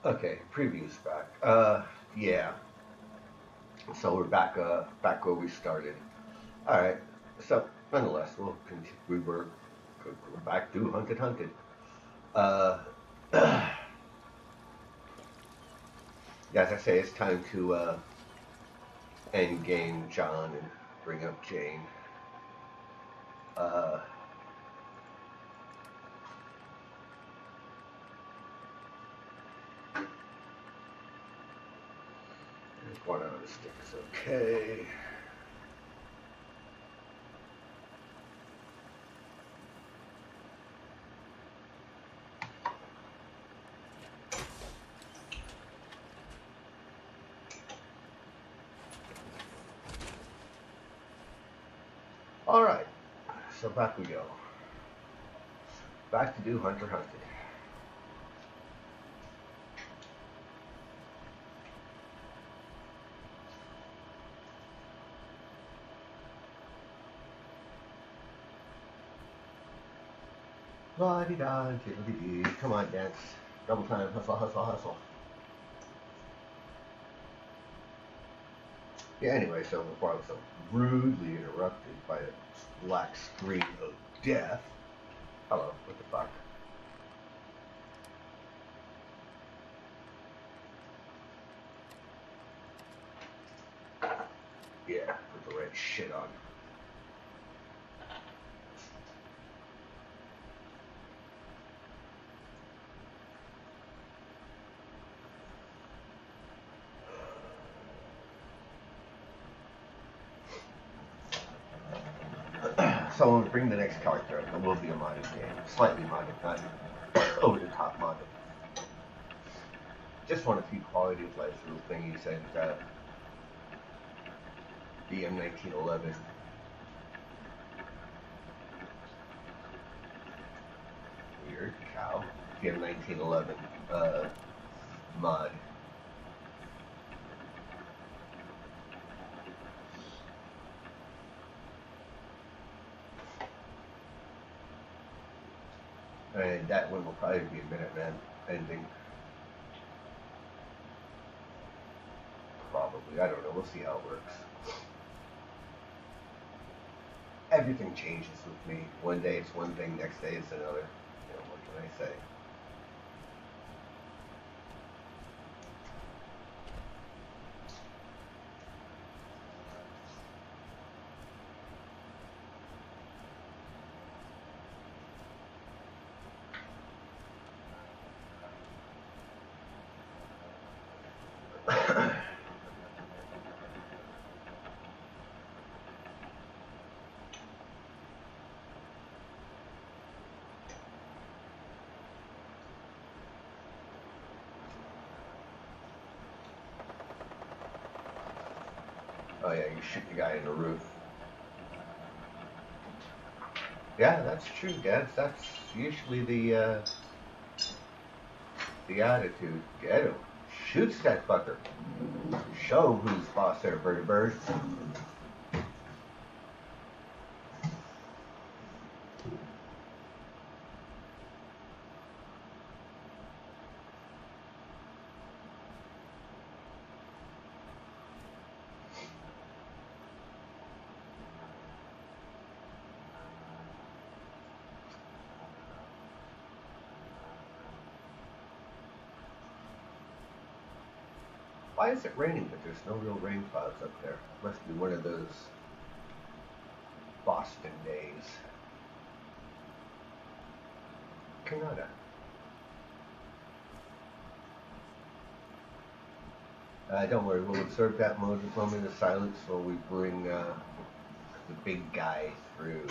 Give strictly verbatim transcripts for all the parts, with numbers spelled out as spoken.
Okay, previews back. Uh, yeah. So we're back. Uh, back where we started. All right. So nonetheless, we'll continue. We were go, go back to Hunted Hunted. Uh, as I say, it's time to uh, end game John and bring up Jane. Uh, one on the sticks. Okay. All right. So back we go. Back to do Hunter Hunted. La di da, diddly dee. Come on, dance. Double time. Hustle, hustle, hustle. Yeah, anyway, so before I was so rudely interrupted by a black screen of death. Hello, what the fuck? Yeah, put the right shit on. So I'm going to bring the next character up. It will be a modded game. Slightly modded, not over the top modded. Just want a few quality of life little thingies and uh, B M nineteen eleven. Weird cow. B M nineteen eleven uh, mod. And that one will probably be a Minuteman ending. Probably. I don't know. We'll see how it works. Everything changes with me. One day it's one thing, next day it's another. You know, what can I say? Oh yeah, you shoot the guy in the roof. Yeah, that's true, Dad. That's usually the uh, the attitude. Get him. Shoots that fucker. Show who's boss there, Birdie Bird. Why is it raining, but there's no real rain clouds up there? Must be one of those Boston days. Canada. Uh, don't worry, we'll observe that moment, moment of silence while we bring uh, the big guy through.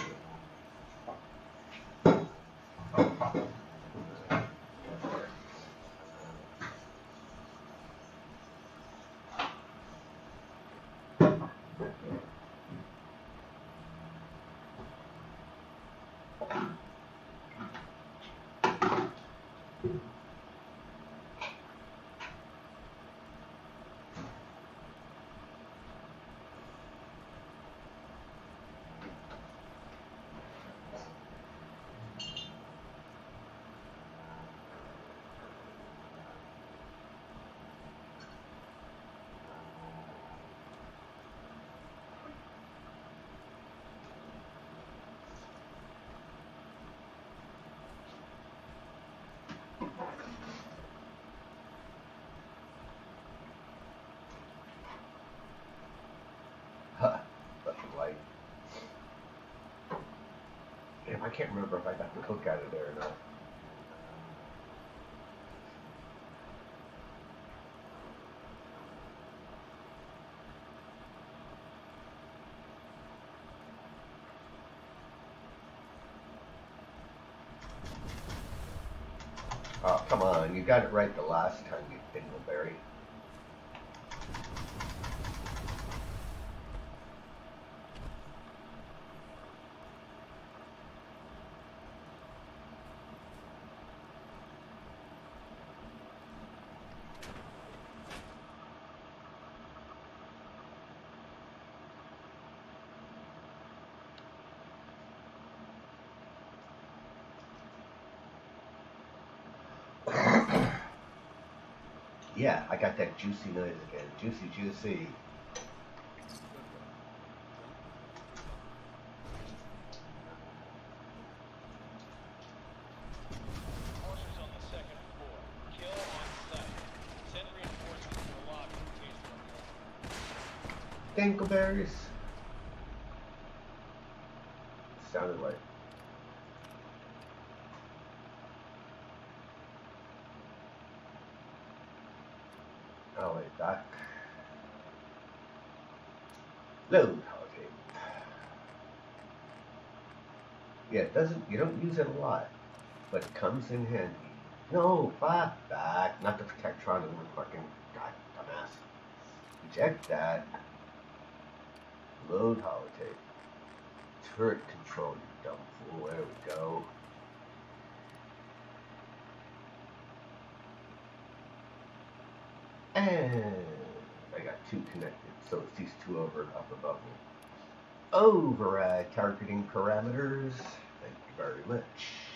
I can't remember if I got the hook out of there or not. Oh, come on. You got it right the last time, you dingleberry. Yeah, I got that juicy noise again. Juicy, juicy. Horses on the second floor. Kill on sight. Send reinforcements to the lobby in case they're Dingleberries. Sounded like. Oh, wait, back. Load holiday. Yeah, it doesn't, you don't use it a lot, but it comes in handy. No, fuck that. Not the Protectron and the fucking, god, dumbass. Reject that. Load holotape. Turret control, you dumb fool. There we go. And I got two connected, so it's these two over up above me. Override targeting parameters. Thank you very much.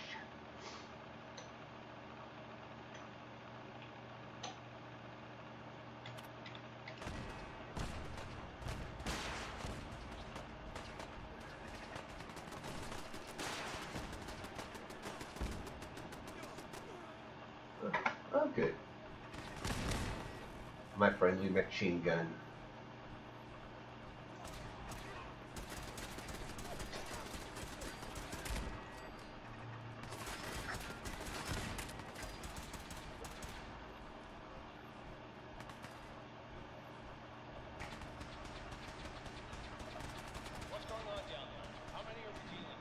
Oh, good. My friendly machine gun. What's going on down there? How many are we dealing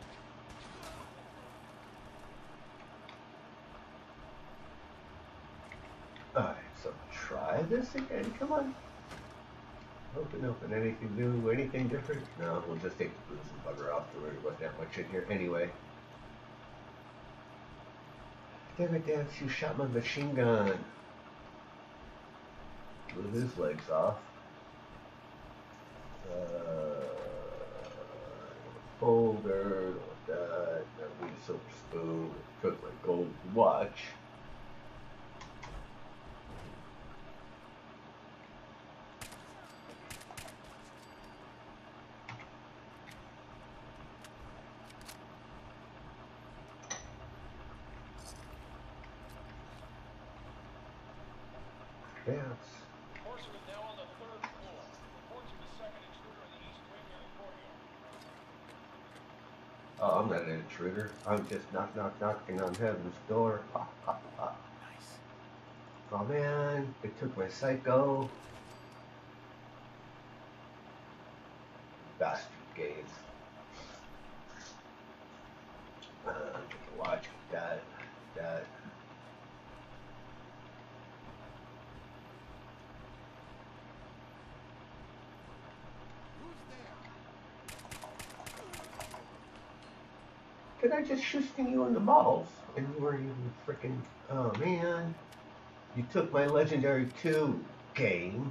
with? Alright, so try this again. Come on. Open, open. Anything new? Anything different? No, we'll just take the booze and bugger off. There really wasn't that much in here anyway. Damn it, Dance, you shot my machine gun. Blew his legs off. Uh, folder, that, that we silver spoon, took my gold watch. Dance. Horseman is now on the third floor. Reports of a second intruder in the east wing near the courtyard. Oh, I'm not an intruder. I'm just knock, knock, knocking on heaven's door. Ha, ha, ha. Nice. Oh man, they took my psycho. Bastard gaze. Uh, get the watch, get that, that. Did I just shoot you in the balls? And you weren't even freaking. Oh man. You took my Legendary two game.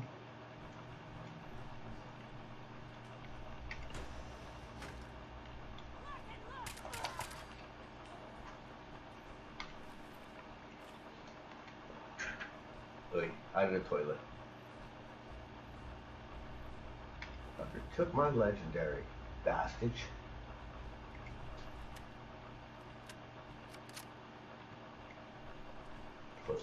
Wait, out of the toilet. Fucker took my Legendary. Bastard. Closed.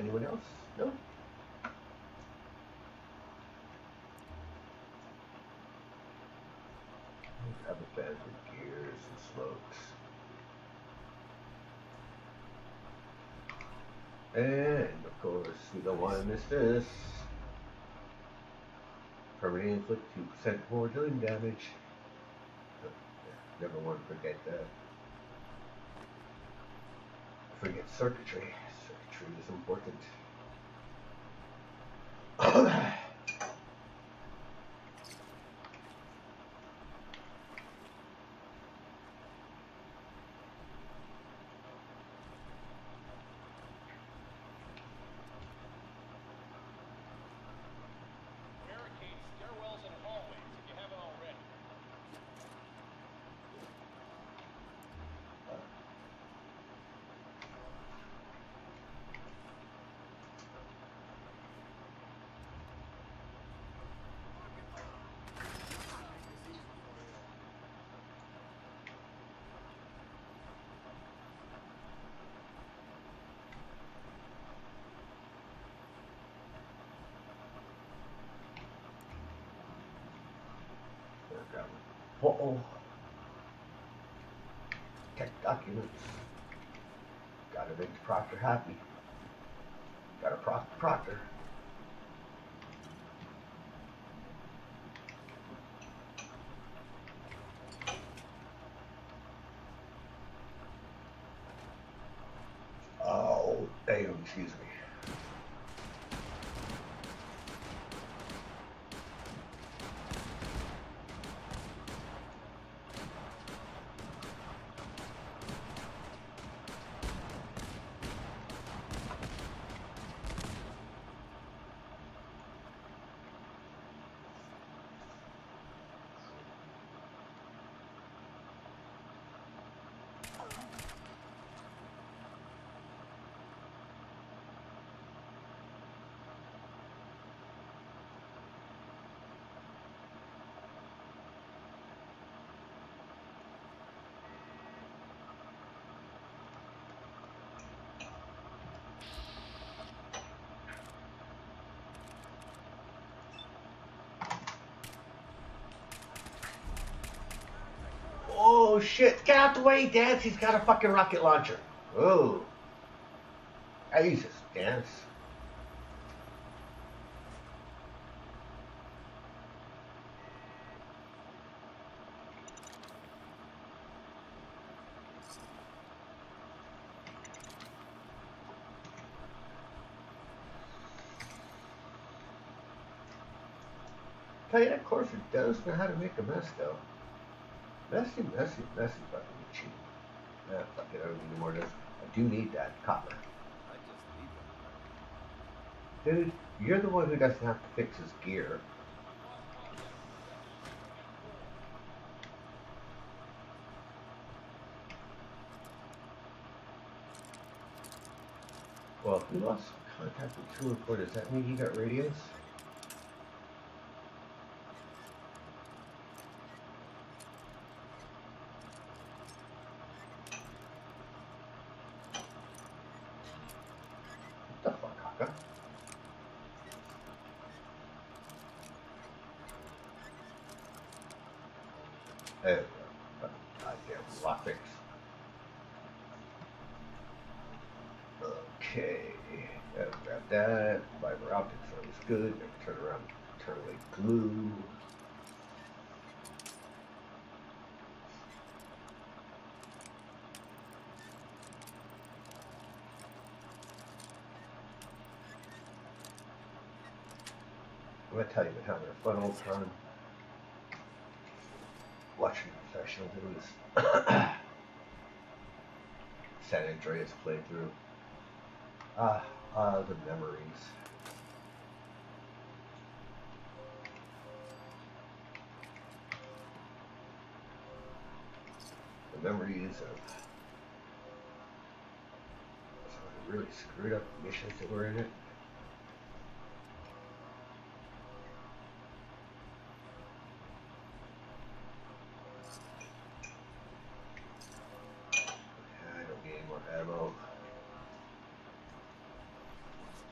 Anyone else? No? Have a bed with gears and smokes. And of course, we don't want to miss this. Permanently inflict two percent more dealing damage. Never want to forget that. Forget circuitry. Circuitry is important. Barricade stairwells and hallways if you haven't already. Uh oh. Tech documents. Gotta make the proctor happy. Gotta proc the proctor. Oh, damn, excuse me. Oh shit, get out the way, Dance. He's got a fucking rocket launcher. Oh. Jesus, Dance. Tell you, of course, it does know how to make a mess, though. Messy, messy, messy fucking cheap. Yeah, fuck it, I don't need more of this. I do need that copper. Dude, you're the one who doesn't have to fix his gear. Well, if we lost contact with two and four, does that mean you got radios? What the fuck, Haka? There we go. Goddamn lockpicks. Okay. Yeah, grab that. Fiber optics sounds good. Then turn around, turn away glue. I'm gonna tell you, been having a fun old time watching professional do this. San Andreas playthrough. Ah, ah, the memories. The memories of some of the really screwed up missions that were in it. I don't need any more ammo.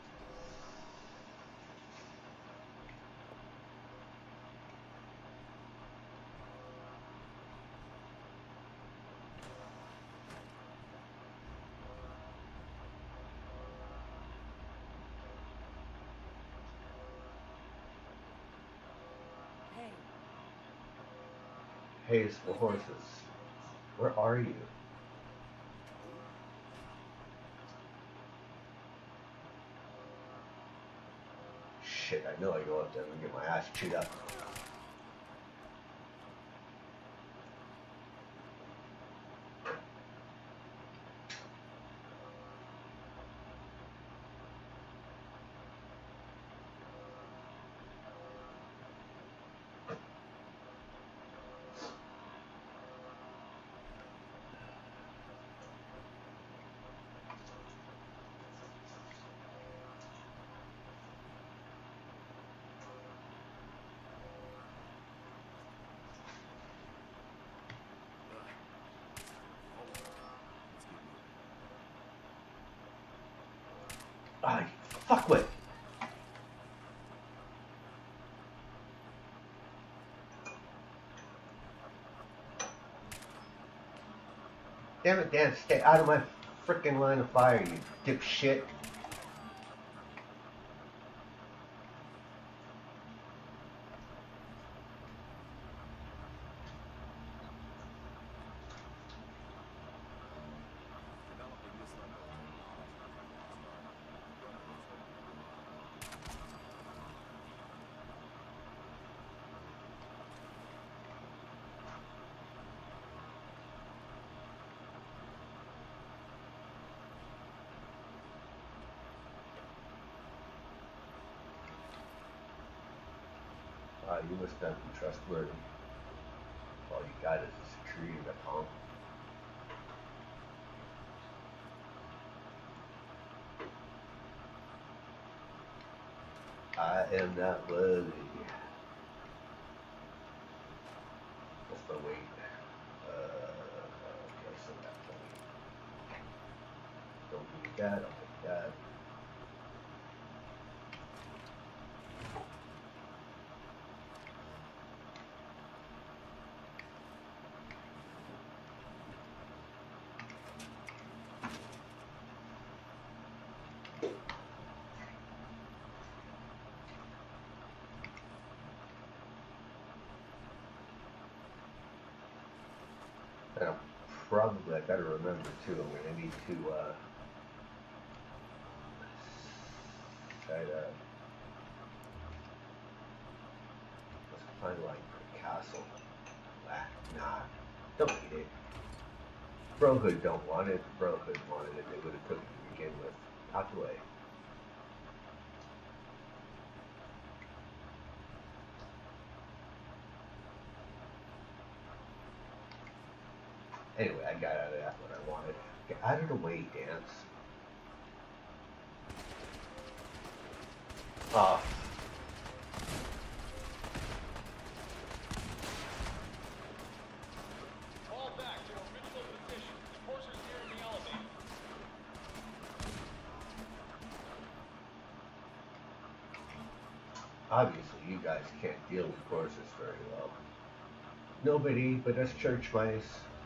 pays for horses. Where are you? Shit, I know I go up there and get my ass chewed up. Ah, fuck with. Damn it, Dan, stay out of my frickin' line of fire, you dipshit. Uh, you must not be trustworthy. All you got is this tree and a palm. I am not worthy. What's the weight? Uh, okay, so that's funny. Don't need that, I'll take that. And I'm probably, I gotta remember too, I'm gonna need to, uh, try to, let's find like a castle. Ah, nah, don't need it. Brohood don't want it. If Brohood wanted it, they would have took it to begin with. Out the way. Anyway, I got out of that what I wanted. Get out of the way, Dance. Oh. Fall back to original position. Horses near the elevator. Obviously, you guys can't deal with horses very well. Nobody but us church mice.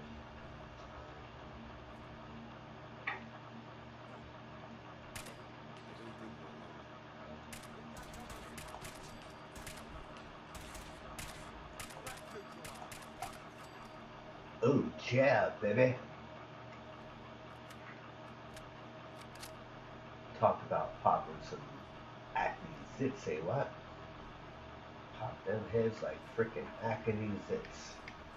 Oh, jab, baby. Talk about popping some acne zits, say what? Pop them heads like frickin' acne zits.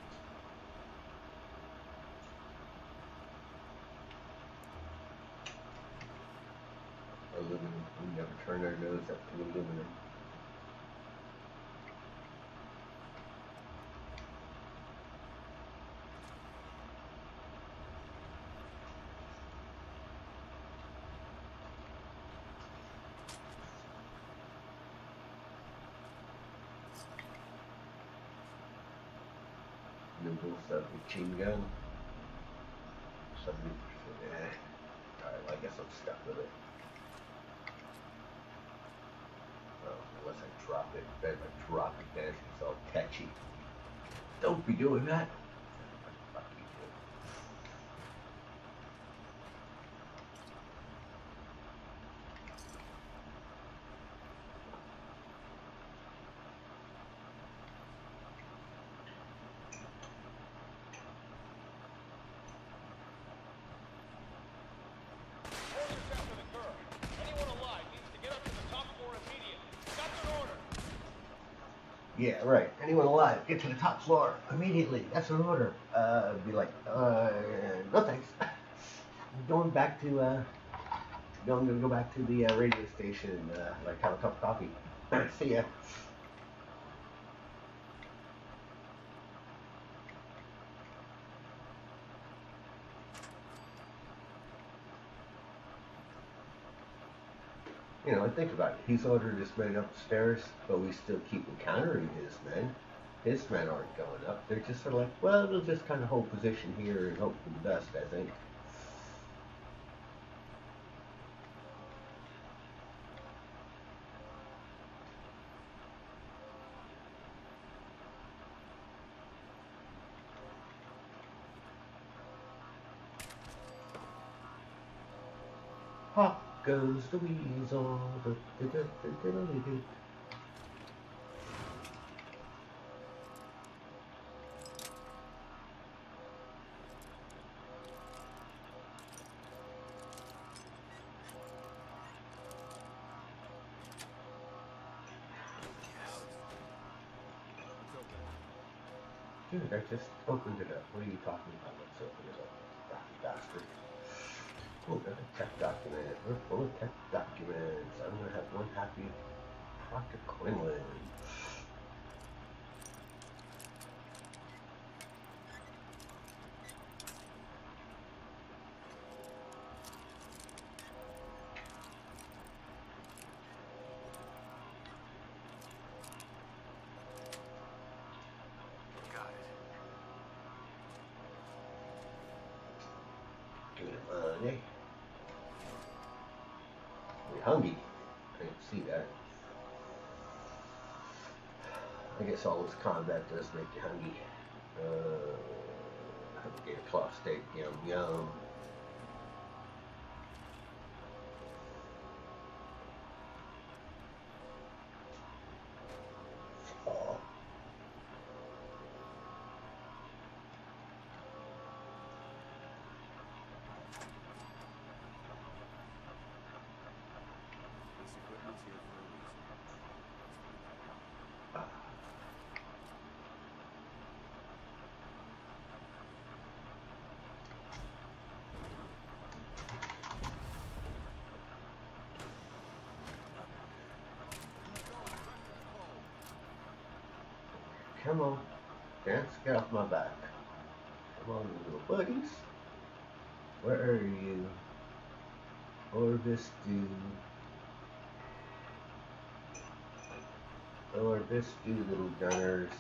Aluminum. We never turn our nose up to aluminum. Noodles of machine gun. seventy percent. Eh. Alright, well, I guess I'm stuck with it. Well, unless I drop it. Then if I drop it, then it's all tetchy. Don't be doing that. Fuck you, dude. Yeah, right. Anyone alive, get to the top floor immediately. That's an order. Uh, be like, uh, no thanks. I'm going back to, uh, no, I'm gonna go back to the uh, radio station and uh, like have a cup of coffee. See ya. You know, and think about it. He's ordered his men upstairs, but we still keep encountering his men. His men aren't going up. They're just sort of like, well, they'll just kind of hold position here and hope for the best, I think. Pop goes the weasel. Du- du- du- du- du- du- du- du. Dude, I just opened it up. What are you talking about? Let's open it up. Rocky bastard. Oh, there's a tech document. We're full of tech documents. I'm gonna have one happy Proctor Quinlan. Give me the money. We're hungry. I didn't see that. I guess all this combat does make you hungry. Uh, alligator claw steak, yum yum. Oh. Come on, dance, get off my back. Come on, little buddies. Where are you? Orvis do. Orvis do, little gunners.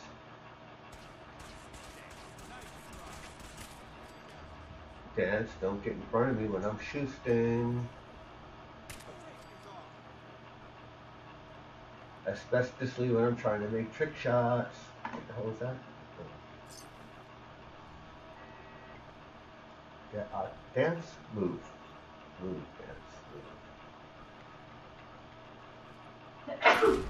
Dance, don't get in front of me when I'm shooting. Asbestously when I'm trying to make trick shots. What the hell is that? Yeah, uh, dance, move. Move, dance, move.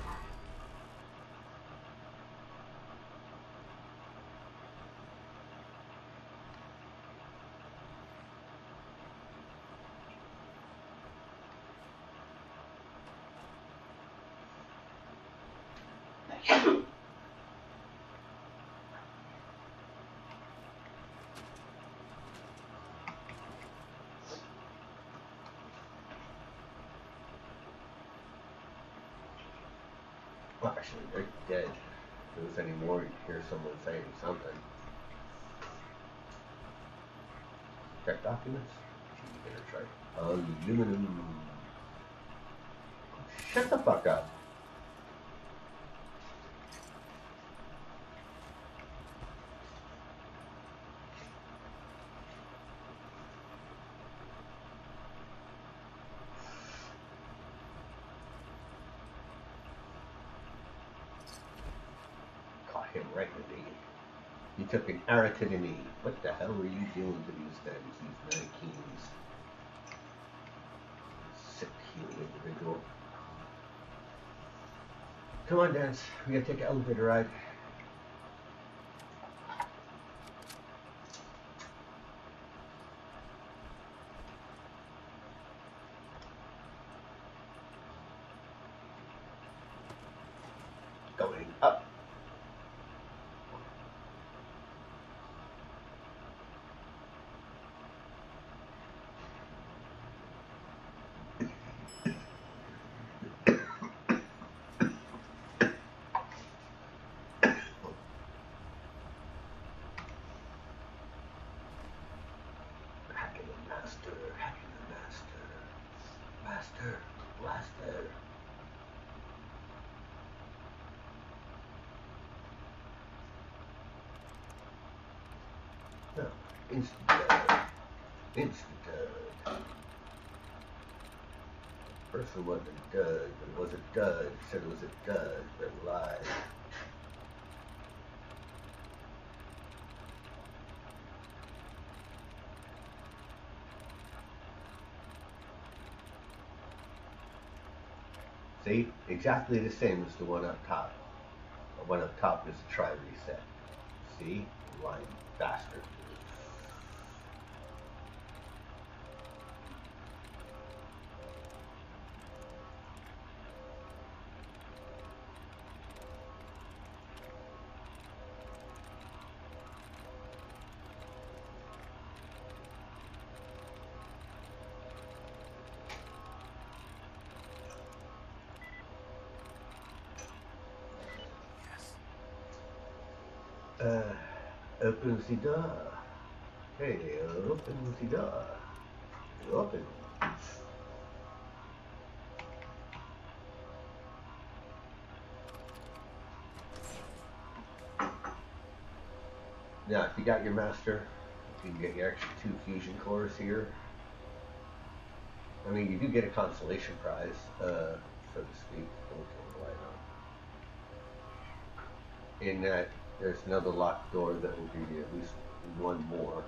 Well, actually, they're dead. If there was any more, you'd hear someone saying something. Check documents? You better try. Aluminum. Shut the fuck up. Caught him right in the knee. He took an arrow to the knee. What the hell were you doing to these things, these mannequins? Sick human individual. Come on, Dance. We gotta take an elevator ride. Going up. No, instant dud. Instant dud. First it wasn't a dud, but it was a dud. It said it was a dud, but it lied. See? Exactly the same as the one up top. The one up top is a try reset. See? Lying bastard. Uh, open the door. Hey, open the door. Open. Now, if you got your master, you can get your extra two fusion cores here. I mean, you do get a consolation prize, uh, so to speak. In that, there's another locked door that will give you at least one more.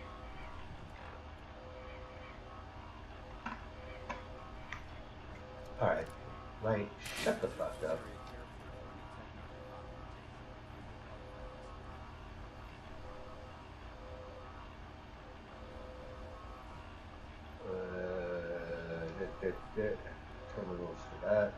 Alright, Light, shut the fuck up. Uh, that, that, that. Terminals for that.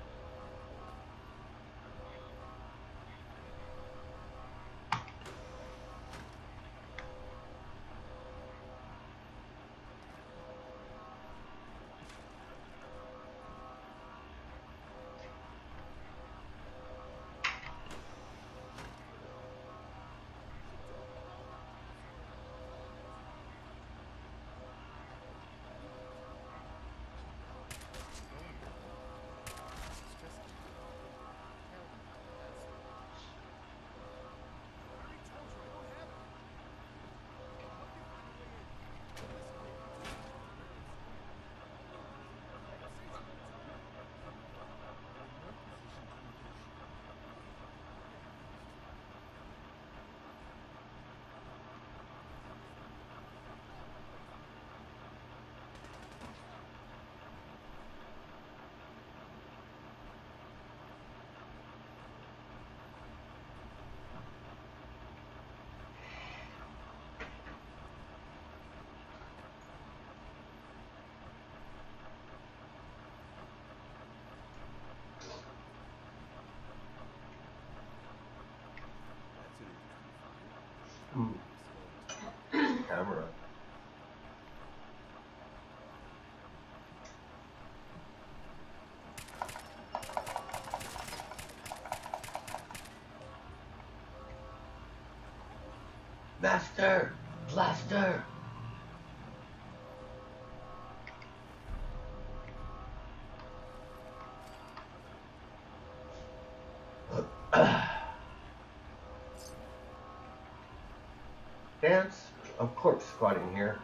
Hmm. Camera. Master! Blaster! Dance? I'm corpse squatting here.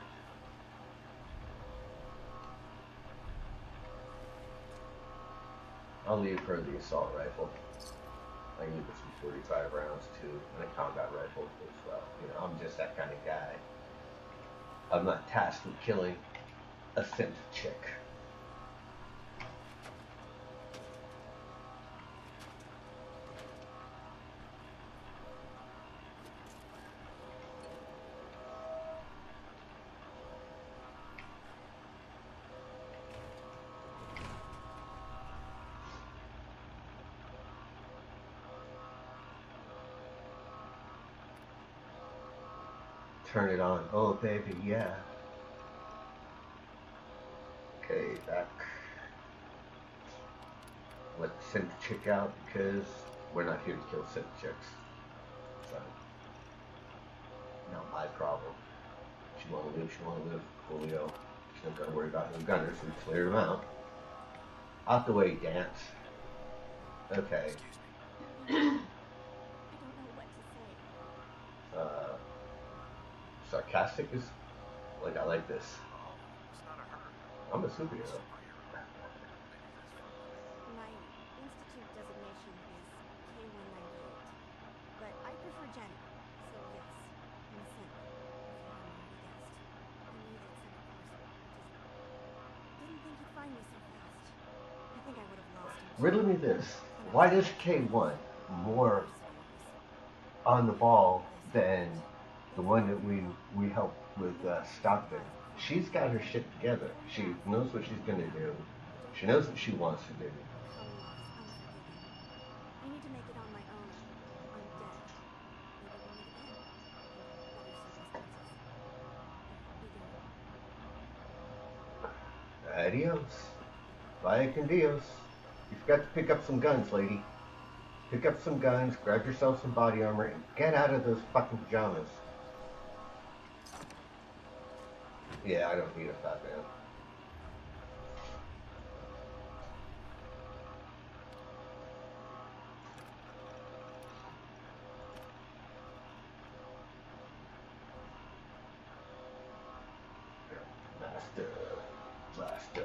I'll leave her the assault rifle. I can leave her some forty-five rounds too, and a combat rifle as well. You know, I'm just that kind of guy. I'm not tasked with killing a synth chick. Turn it on. Oh, baby, yeah. Okay, back. Let the synth chick out because we're not here to kill synth chicks. So, not my problem. She want to live, she want to live. Coolio. She's not got to worry about no gunners. We cleared them out. Out the way, Dance. Okay. Uh, Sarcastic is like I like this. I'm a superhero. My institute designation is K one ninety-eight, but I prefer Jenny, so yes, I'm Cindy. If you haven't already guessed, I knew they'd send a person. Just didn't think you'd find me so fast. I think I would have lost him. Riddle me this: why does K one more on the ball than the one that we we helped with uh, Stockton? She's got her shit together. She knows what she's gonna do. She knows what she wants to do. I need to make it on my own. I'm dead. Maybe we'll meet again. Under better circumstances. I hope you do. Adios. Vaya con Dios. You forgot to pick up some guns, lady. Pick up some guns, grab yourself some body armor, and get out of those fucking pajamas. Yeah, I don't need a fat man. Master. Blaster.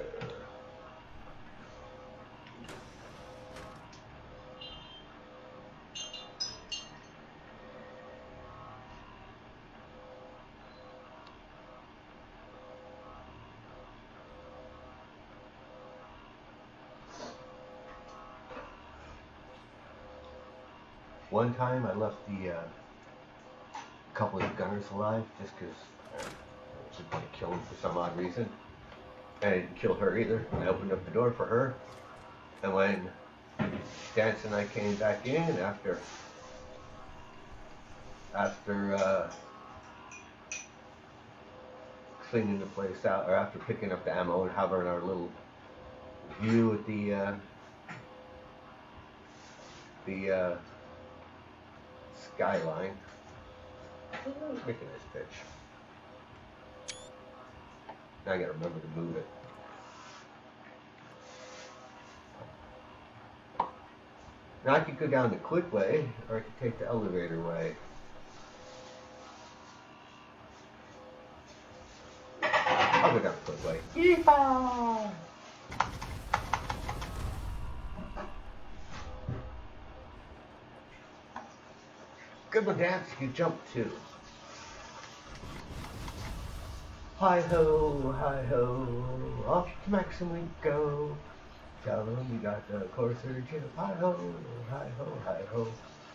One time I left the uh, couple of gunners alive just because I didn't want to kill them for some odd reason. And I didn't kill her either. I opened up the door for her. And when Stance and I came back in after after uh, cleaning the place out, or after picking up the ammo and having our little view at the uh, the uh, skyline. I was making this pitch. Now I gotta remember to move it. Now I could go down the quick way, or I could take the elevator way. I'll go down the quick way. Yeehaw! Good one, Dance. You jump too. Hi ho, hi ho, off to Maxim we go. Tell them we got the course urgent. Hi ho, hi ho, hi ho.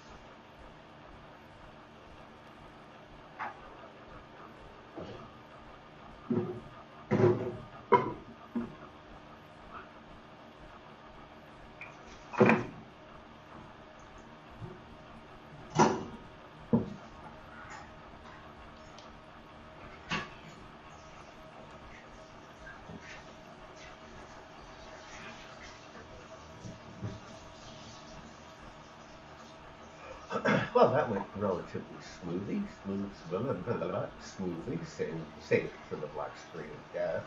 Well, that went relatively smoothly, smooth, blah, blah, blah, blah, blah, smoothly, save, save for the black screen of death.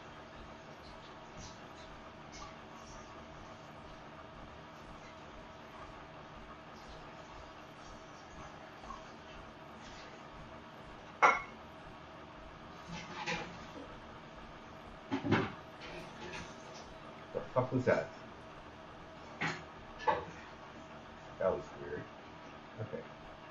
The fuck was that? That was weird. Okay.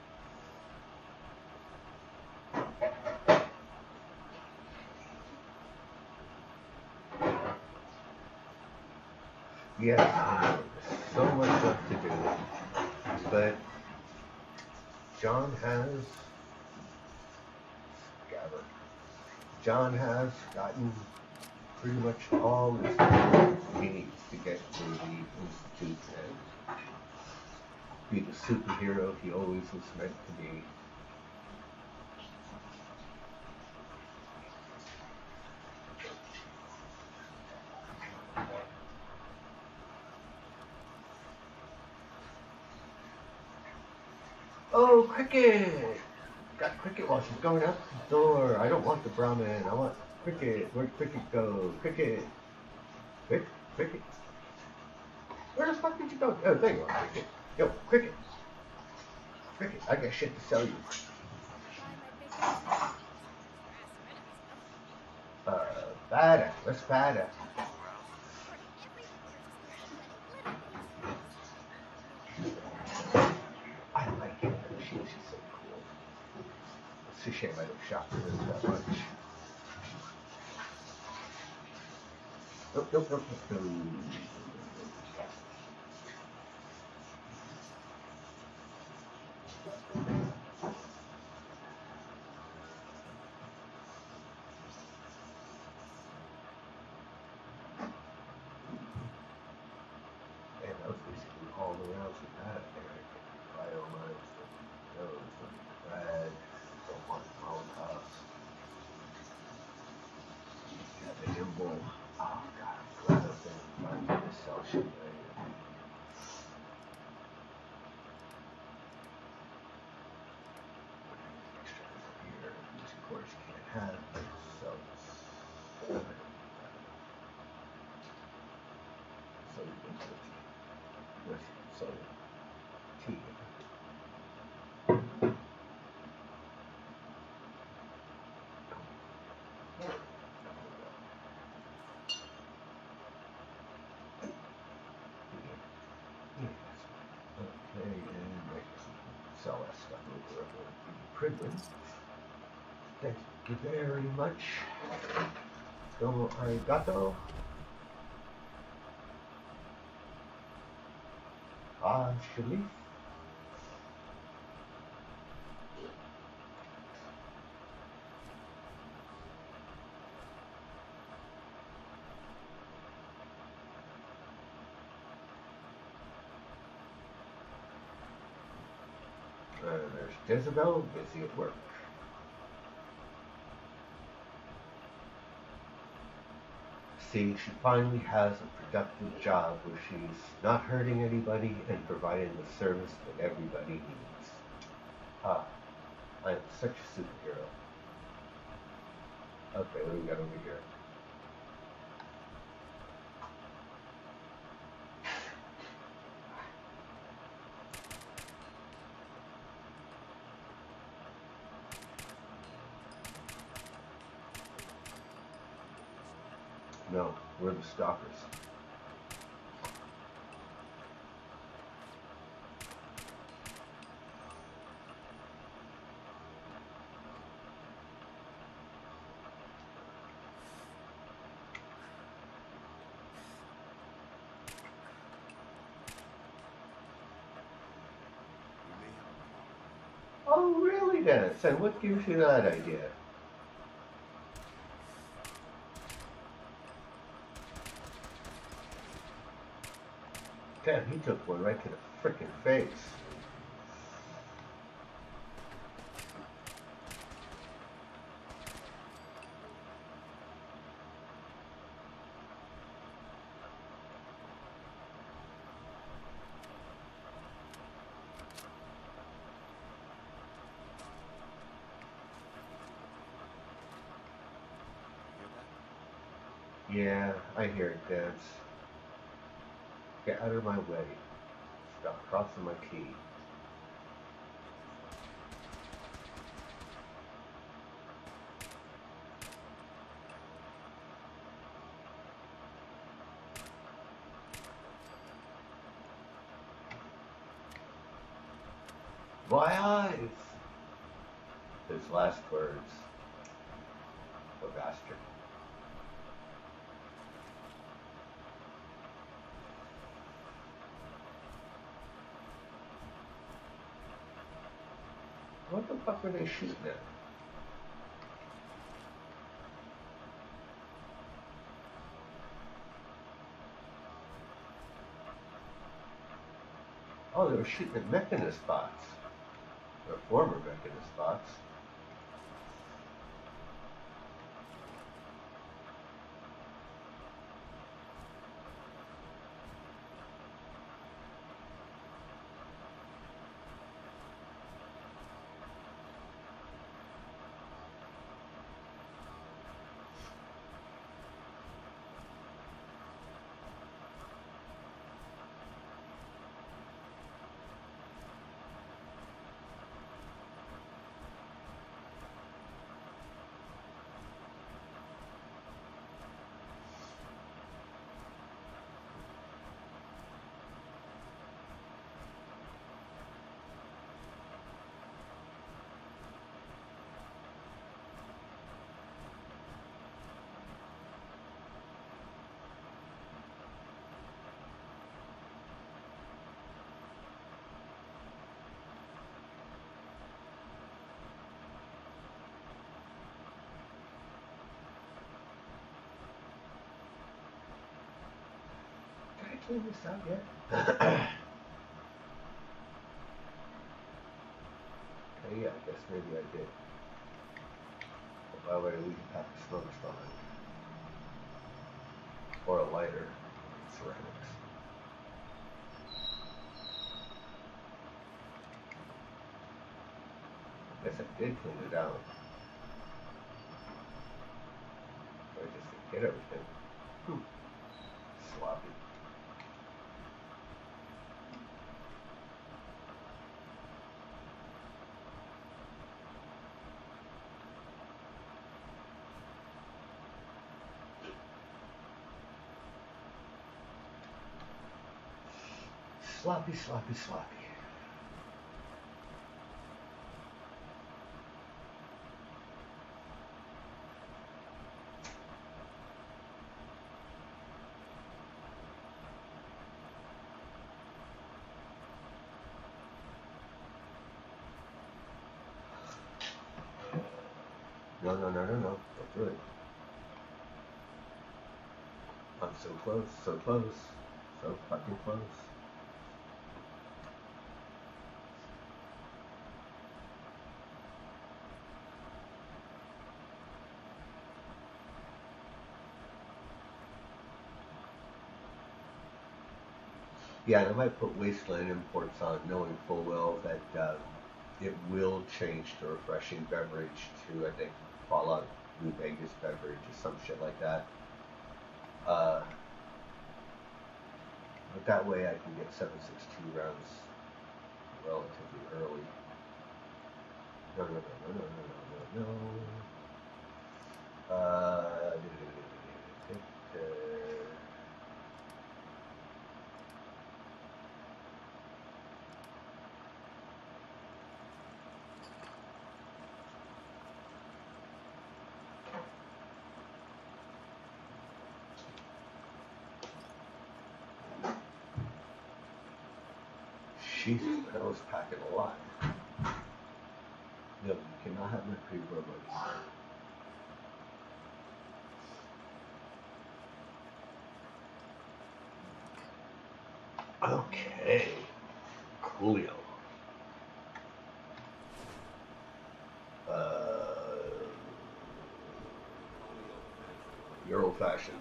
Yes, I know. There's so much left to do. But John has gathered. John has gotten pretty much all the stuff he needs to get to the Institute and be the superhero he always was meant to be. Oh, Cricket! Got Cricket while she's going out the door. I don't want the Brahmin. I want Cricket. Where'd Cricket go? Cricket. Cricket? Cricket? Where the fuck did you go? Oh, there you are, Cricket. Yo, Cricket. Cricket, I got shit to sell you. Badass. Let's badass. I like it. She, she's so cool. It's a shame I don't shop for this that much. Nope, nope, nope, nope, no. And that was basically all the rounds we had there. Biomas, those, the red, the one Molotovs. Yeah, the nimble. Oh god, I'm glad I've been finding this cell shit right. Here, which of course you can't have, so so you can put with so tea. Okay, and sell that stuff over at the Pridlin. Thank you very much. Domo arigato. Ah, Shalif. Uh, there's Jezebel, busy at work. See, she finally has a productive job where she's not hurting anybody and providing the service that everybody needs. Ah, I am such a superhero. Okay, what do we got over here? No, we're the stalkers. Oh, really, Dennis? And what gives you that idea? Damn, he took one right to the frickin' face. Yeah, I hear it, Dance. Get out of my way. Stop crossing my T. My eyes! His last words. The bastard. What the fuck are they shooting at? Oh, they were shooting at Mechanist bots. Or former Mechanist bots. Did we stop yet? Okay, yeah, I guess maybe I did. Well, by the way, we can pack the smokers behind. Or a lighter. Ceramics. I guess I did clean it out. I just didn't get everything. Hmm. Sloppy. Sloppy, sloppy, sloppy. No, no, no, no, no. Don't do it. I'm so close, so close. So fucking close. Yeah, and I might put Wasteland Imports on, knowing full well that uh, it will change to refreshing beverage to, I think, Fallout New Vegas beverage or some shit like that. Uh, but that way I can get seven six two rounds relatively early. No, no, no, no, no, no, no, no, no. Uh, Jesus, I was packing a lot. No, you cannot have my pre-bourbon. Okay. Coolio. Uh, you're old-fashioned.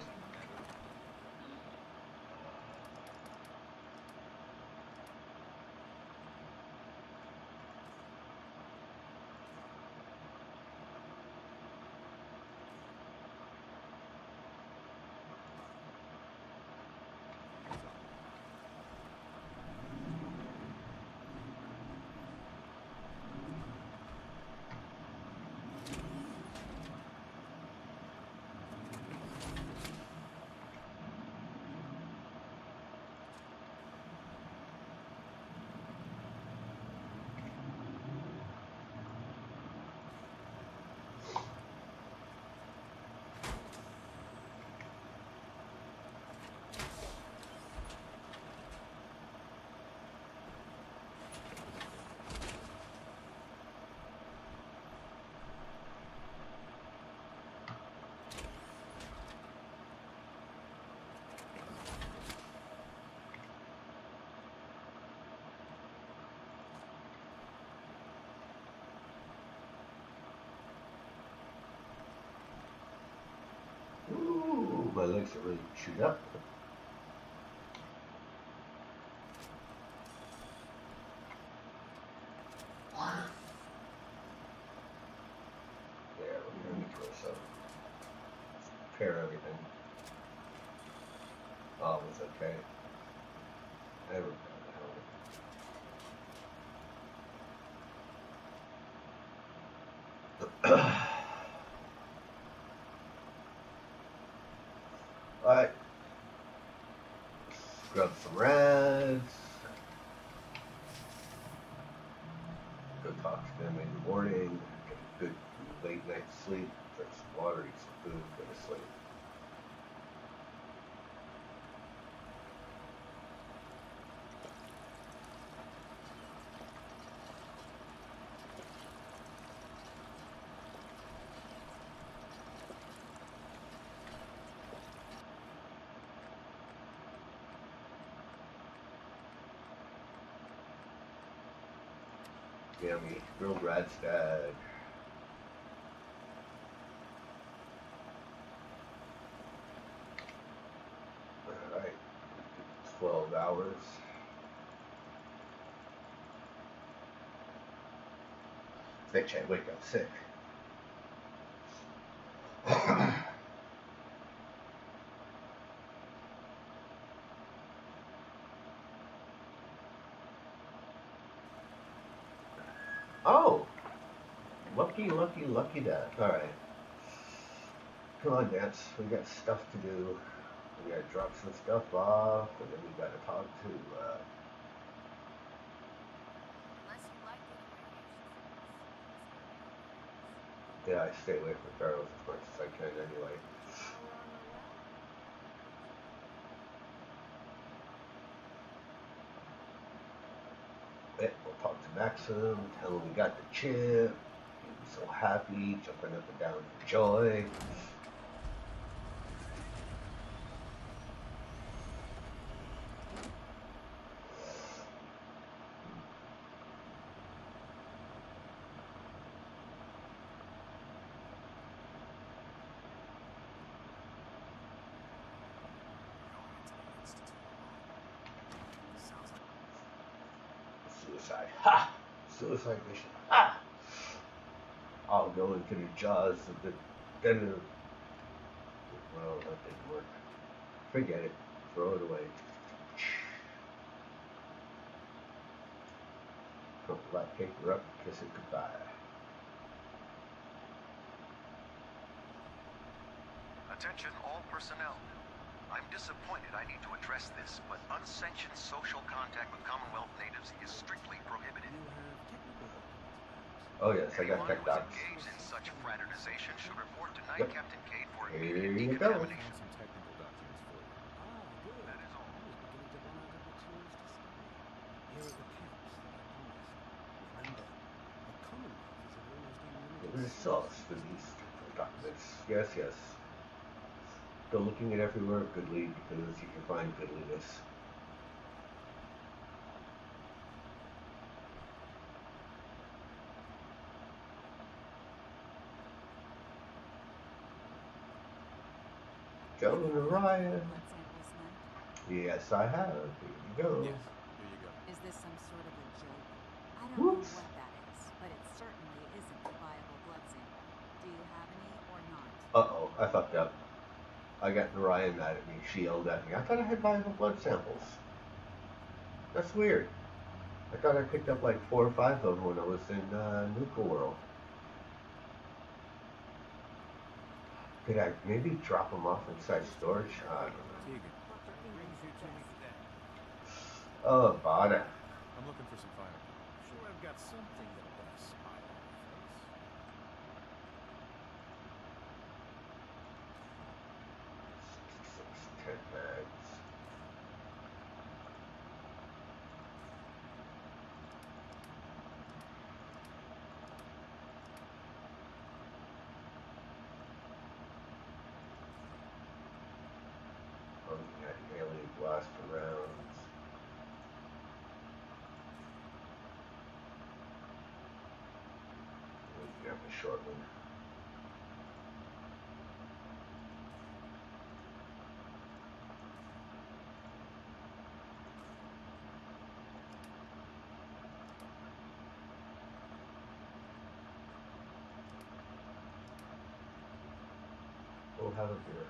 Ooh, my legs are really chewed up. Yeah, we're gonna throw some. Prepare everything. Oh, it was okay. Never got the helmet. Alright. Grab some rads. Go talk to them in the morning. Get a good late night sleep. Drink some water, eat some food, go to sleep. Yummy. Grilled Radstag. Alright. twelve hours. Bitch, I wake up sick. Oh! Lucky, lucky, lucky that. Alright. Come on, Dance. We got stuff to do. We gotta drop some stuff off, and then we gotta talk to, uh... yeah, I stay away from Pharaohs as much as I can anyway. Yeah, we'll talk to Maxim, tell him we got the chip. He'll be so happy, jumping up and down for joy. Suicide. Ha! Suicide mission. Ha! I'll go into the jaws of the den of... Well, that didn't work. Forget it. Throw it away. Crumple that paper up, kiss it goodbye. Attention all personnel. I'm disappointed I need to address this, but unsanctioned social contact with Commonwealth natives is strictly prohibited. Oh yes, I got Anyone tech who is docs. engaged in such fraternization should report to Night Yep. Captain Cade for Here immediate you go. decontamination. Some technical documents for you. Ah, good. That is all. I was beginning to run out of materials to study. Here are the camps that I promised. Remember, the Commonwealth is an almost unlimited There's a source for these documents. Yes, yes. Go looking at everywhere goodly because you can find goodliness. Joe and Orion. Blood samples now? Yes, I have. Here you go. Yes, here you go. Is this some sort of a joke? I don't Whoops. know what that is, but it certainly isn't a viable blood sample. Do you have any or not? Uh-oh, I fucked up. I got Orion mad at me. She yelled at me. I thought I had viable blood samples. That's weird. I thought I picked up like four or five of them when I was in uh, Nuka World. Could I maybe drop them off inside storage? I don't know. Tegan, Doctor brings you to me today. Oh, bother. I'm looking for some fire. Sure, I've got something that'll put a smile on your face. Six, ten bags. Oh, we got alien blaster rounds. We got the short one. We'll have a beer.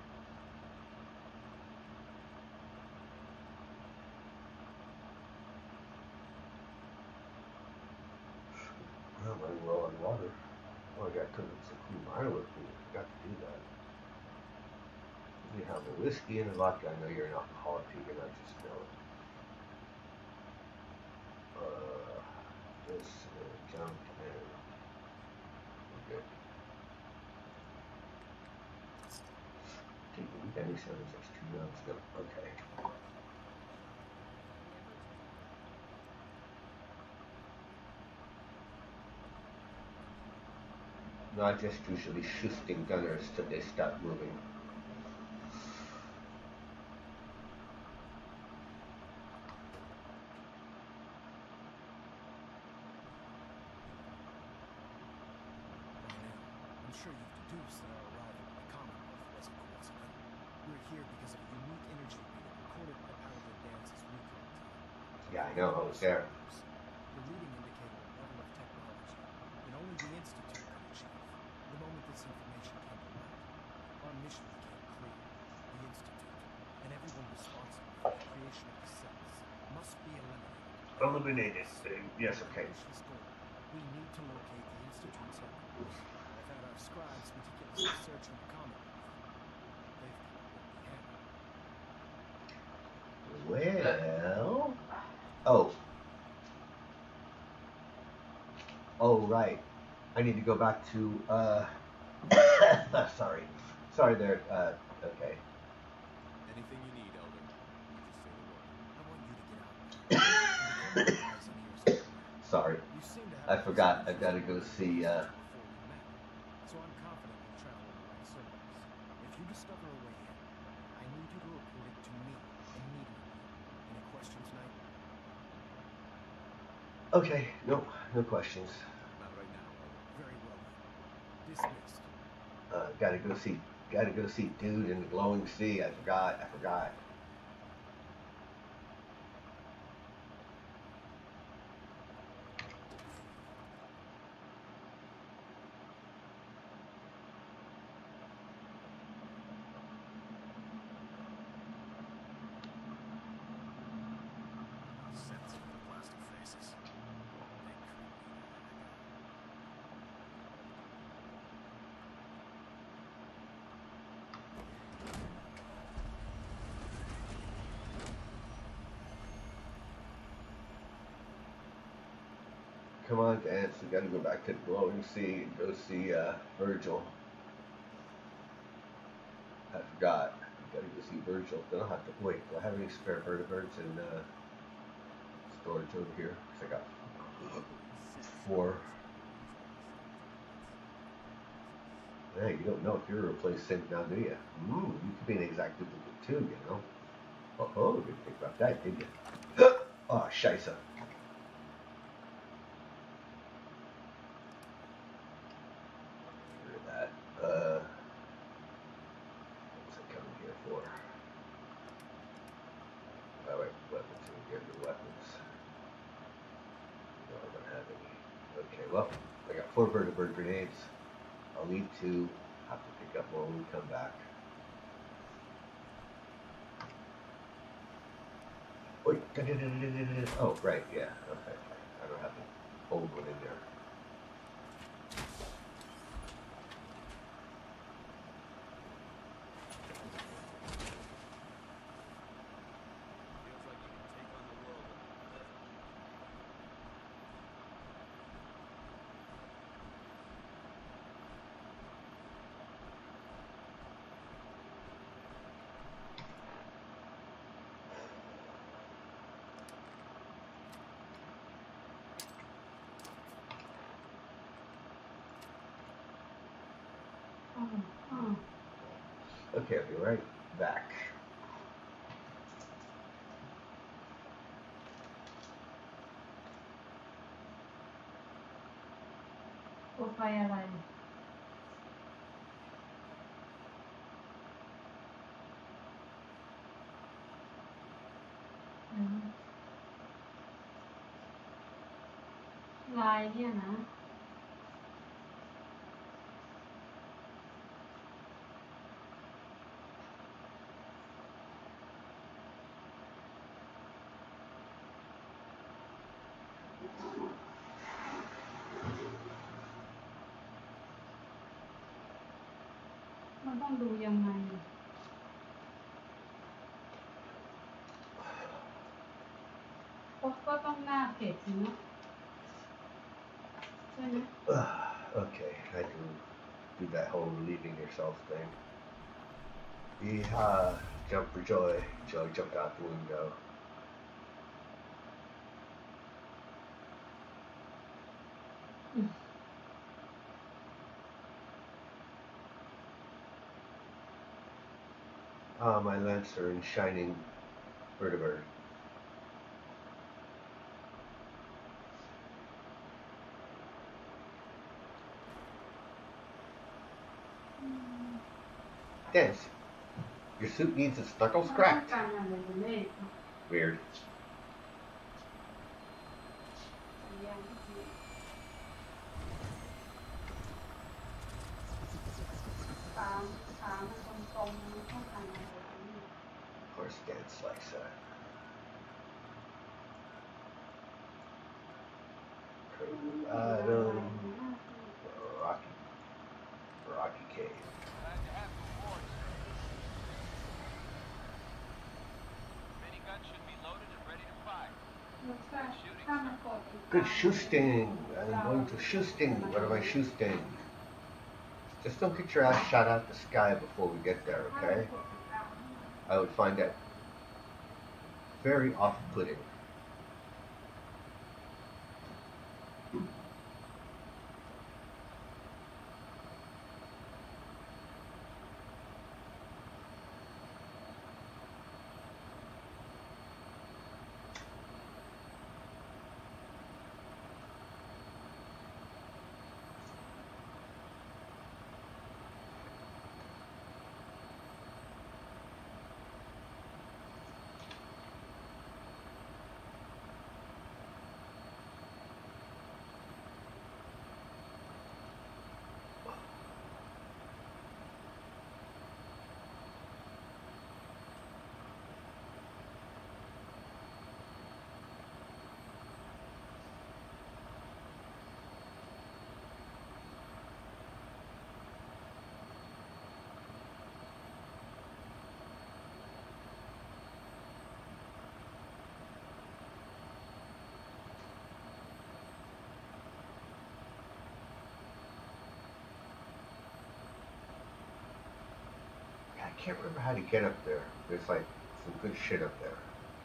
I'm running low on water. Oh, I got to cook some cream Iowa food. Got to do that. You have a whiskey and a vodka. I know you're an alcoholic, Tegan. I just know it. Uh, this uh, jumped in. Okay. Tegan, you got any sounds? That's two rounds. No. Okay. No, I just usually shifting gunners till they stop moving. sure you've deduced that our arrival in the Commonwealth wasn't coincidental. We're here because of a unique energy reading recorded by Paladin Dance's recon team. Yeah, I know. I was there. The reading indicated a level of technology that only the Institute could achieve. The moment this information came to light, our mission became clear. The Institute, and everyone responsible for the creation of the cells, must be eliminated. Eliminated. Yes, okay. To accomplish this goal, we need to locate the Institute's headquarters. I've had our scribes meticulously searching the Commonwealth. They've come up with the hand. Well. Oh. Oh, right. I need to go back to, uh, sorry. Sorry there, uh, okay. Anything you need, Elder. You just say the word. I want you to get out there. And become my eyes and ears everywhere. Sorry. You seem to I have forgot. I've got to go see, uh, before we met. So I'm confident we'll travel in the right circles. If you discover a way in, I need you to report it to me immediately. Any questions, Knight? okay. Nope. No questions. Not right now, Elder. Very well then. Dismissed. Uh, gotta go see, gotta go see Dude in the Glowing Sea. I forgot. I forgot. Sensitive plastic faces. They creep me Come on, Dance. We gotta go back to the Glowing Sea and go see, uh, Virgil. I forgot. Gotta go see Virgil. Then I'll have to wait. Do I have any spare vertebrates in uh, storage over here? Cause I got four. Hey, you don't know if you're a replace sync now, do you? Ooh, you could be an exact duplicate too, you know. Oh, oh, didn't think about that, did you? Oh, scheisse. Look at that. Uh, what was I coming here for? Oh, wait, weapons. Get your weapons. No, I don't have any. Okay, well, I got four vertibird grenades. I'll need to have to pick up more when we come back. Wait, oh, right, yeah, okay. I don't have the old one in there. Feels like you can take on the world with one level. Okay, I'll be right back. Cóไฟอะไรอืมลายเนี่ยนะมันต้องดูยังไงก็ก็ต้องหน้าเพจสินะใช่ไหม Okay, I can do that whole relieving yourself thing. Yeehaw, jump for joy. Joy jumped out the window. Ah, my Lancer and shining vertibird. dance. Your suit needs its knuckles ต้อง cracked. การอะไรกันเนี่ย Weird. อย่างที่ขาขามันตรงๆมันต้องการอะไรกันเนี่ย Of course, dance like that. Colorado, Rocky, Rocky Cave. Glad to have you aboard, sir. Minigun should be loaded and ready to fire. แล้วถ้าถ้ามันกดอีก Good shoe sting. I'm going to shoe sting. What am I shoe sting? Just don't get your ass shot out the sky before we get there, ถ้ามัน okay? กดอีกอ่ะ I would find that very off-putting. I can't remember how to get up there. There's like some good shit up there.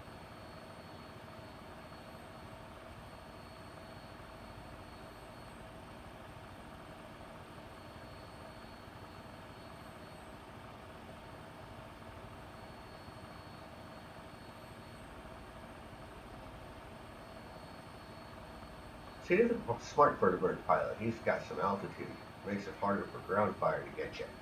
See, he's a smart vertibird pilot. He's got some altitude. Makes it harder for ground fire to get you.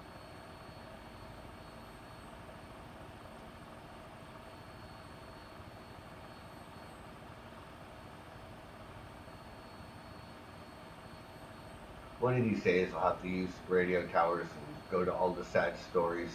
One of these days I'll have to use radio towers and go to all the sad stories.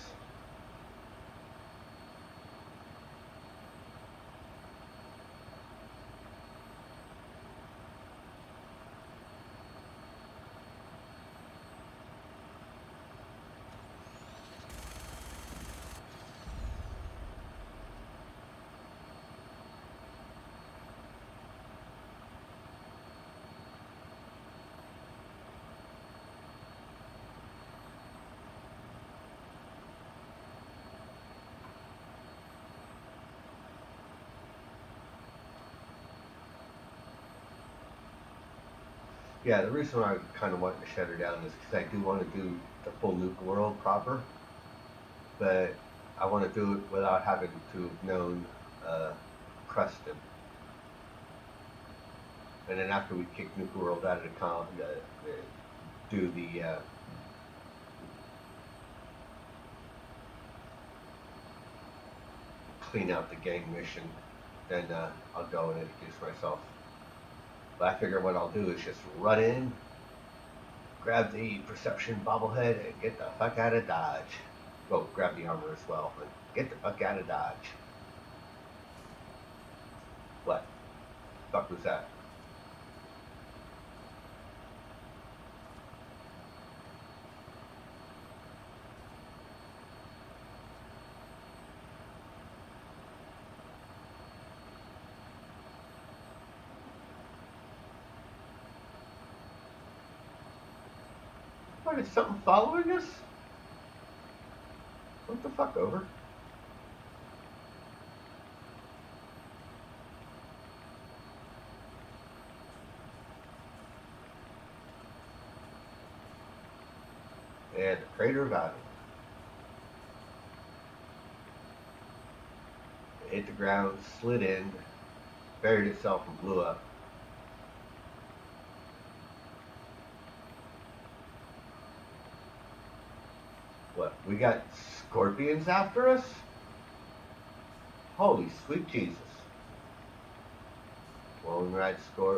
Yeah, the reason why I kind of wanted to shut her down is because I do want to do the full Nuke World proper, but I want to do it without having to have known uh, Preston. And then after we kick Nuke World out of the con, uh, uh, do the uh, clean out the gang mission, then uh, I'll go and introduce myself. But I figure what I'll do is just run in, grab the perception bobblehead, and get the fuck out of Dodge. Well, grab the armor as well, but get the fuck out of Dodge. What? The fuck was that? What, is something following us? What the fuck, over? And the crater of Adam. It hit the ground, slid in, buried itself, and blew up. What? We got scorpions after us? Holy sweet Jesus. Lone Ride Scorp.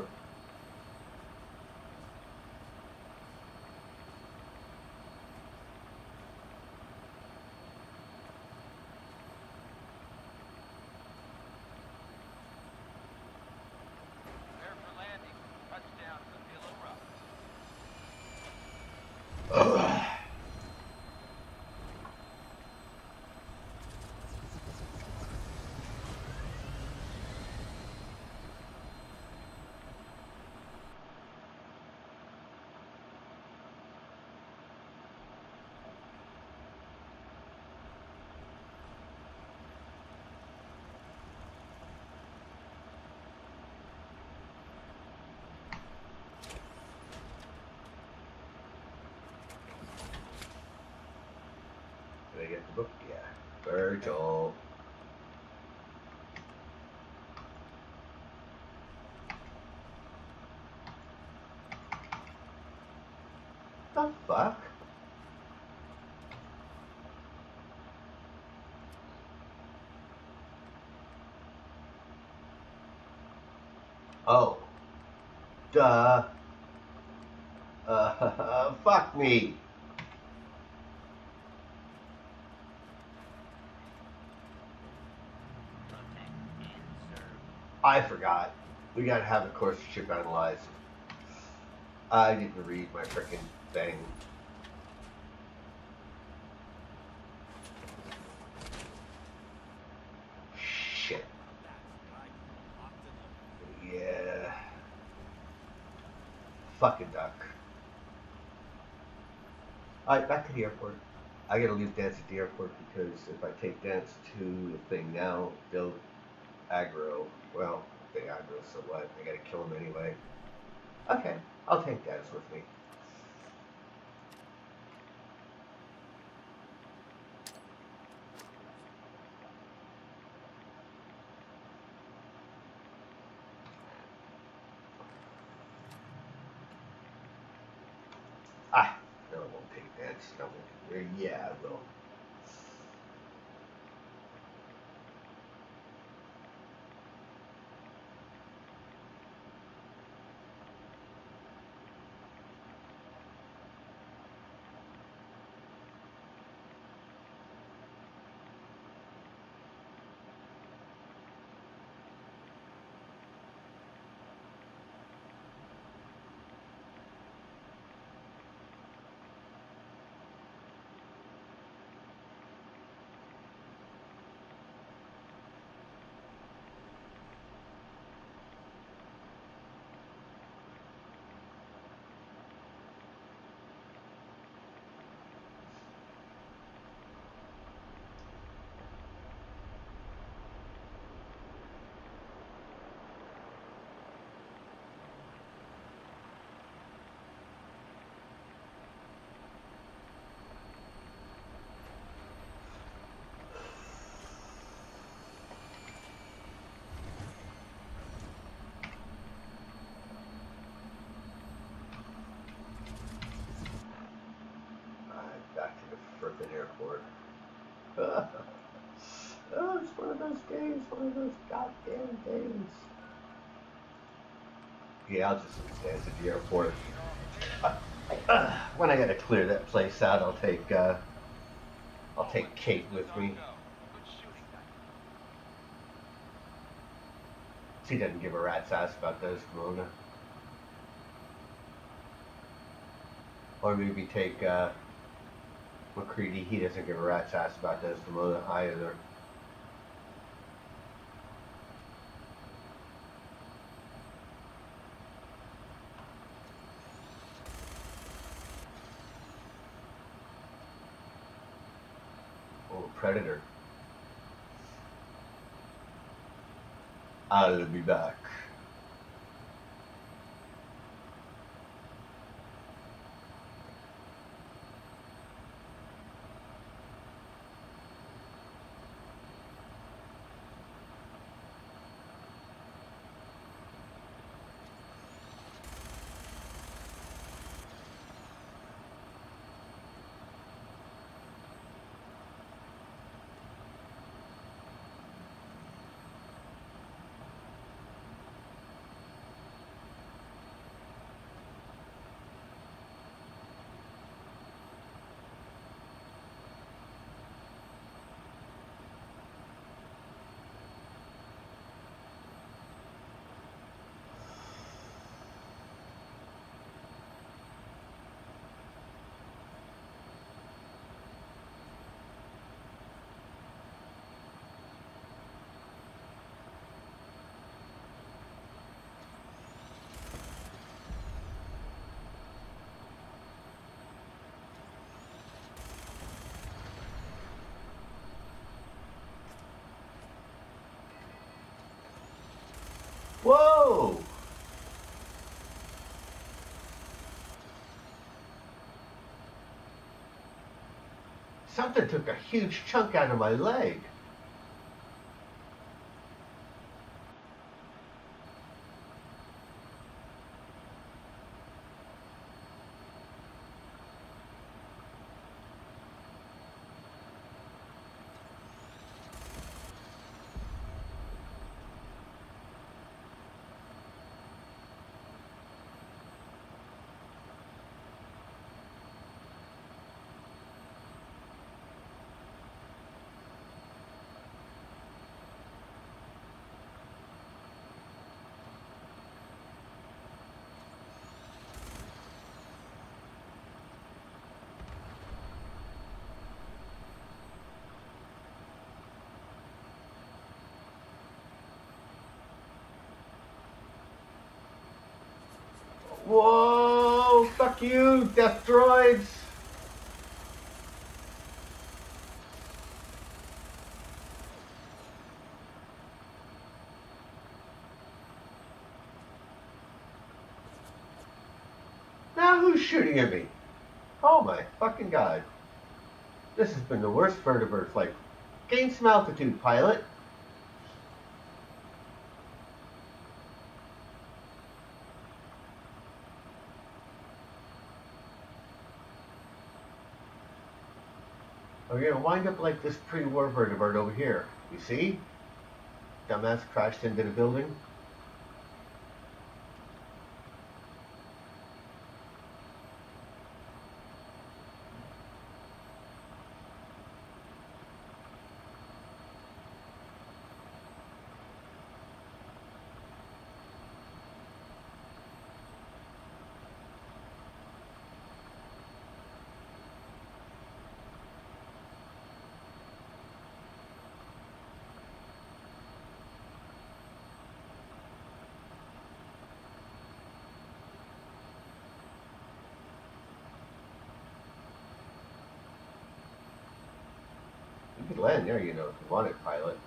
Prepare for landing. Touchdown to Villa Rock. Ugh. Did I get the book? Yeah. Virgil. The fuck? Oh. Duh. Uh, fuck me. I forgot. We gotta have the course ship analyzed. I didn't read my frickin' thing. Shit. Yeah. Fucking duck. Alright, back to the airport. I gotta leave Dance at the airport because if I take Dance to the thing now, they'll aggro. Well, if they aggro, so what? I gotta kill them anyway. Okay, I'll take Dance with me. Ah, no, I won't take Dance. No, I won't. Yeah, I will. Back to the frickin' airport. Oh, it's one of those days, one of those goddamn days. Yeah, I'll just dance at the airport. Uh, uh, when I gotta clear that place out, I'll take uh, I'll take Kate with me. She doesn't give a rat's ass about those Corona. Or maybe take uh, McCready. He doesn't give a rat's ass about those Corona either. Oh, Predator. I'll be back. Whoa! Something took a huge chunk out of my leg. Whoa! Fuck you, death droids! Now who's shooting at me? Oh my fucking god. This has been the worst vertibird flight. Gain some altitude, pilot. We're gonna wind up like this pre-war vertibird over here. You see? Dumbass crashed into the building. You could land there, you know, if you wanted, pilot.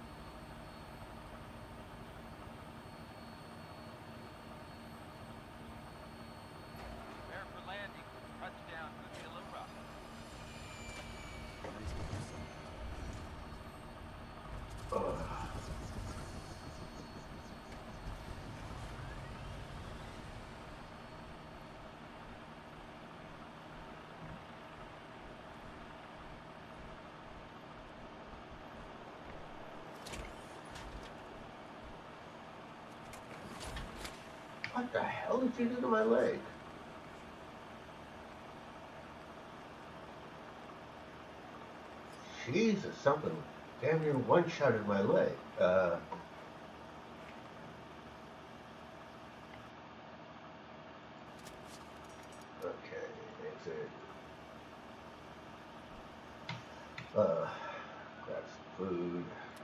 Prepare for landing. Touchdown, could be a little rough. Ugh. What the hell did you do to my leg? Jesus, something damn near one-shotted my leg. Uh, okay, exit. Uh, grab some food.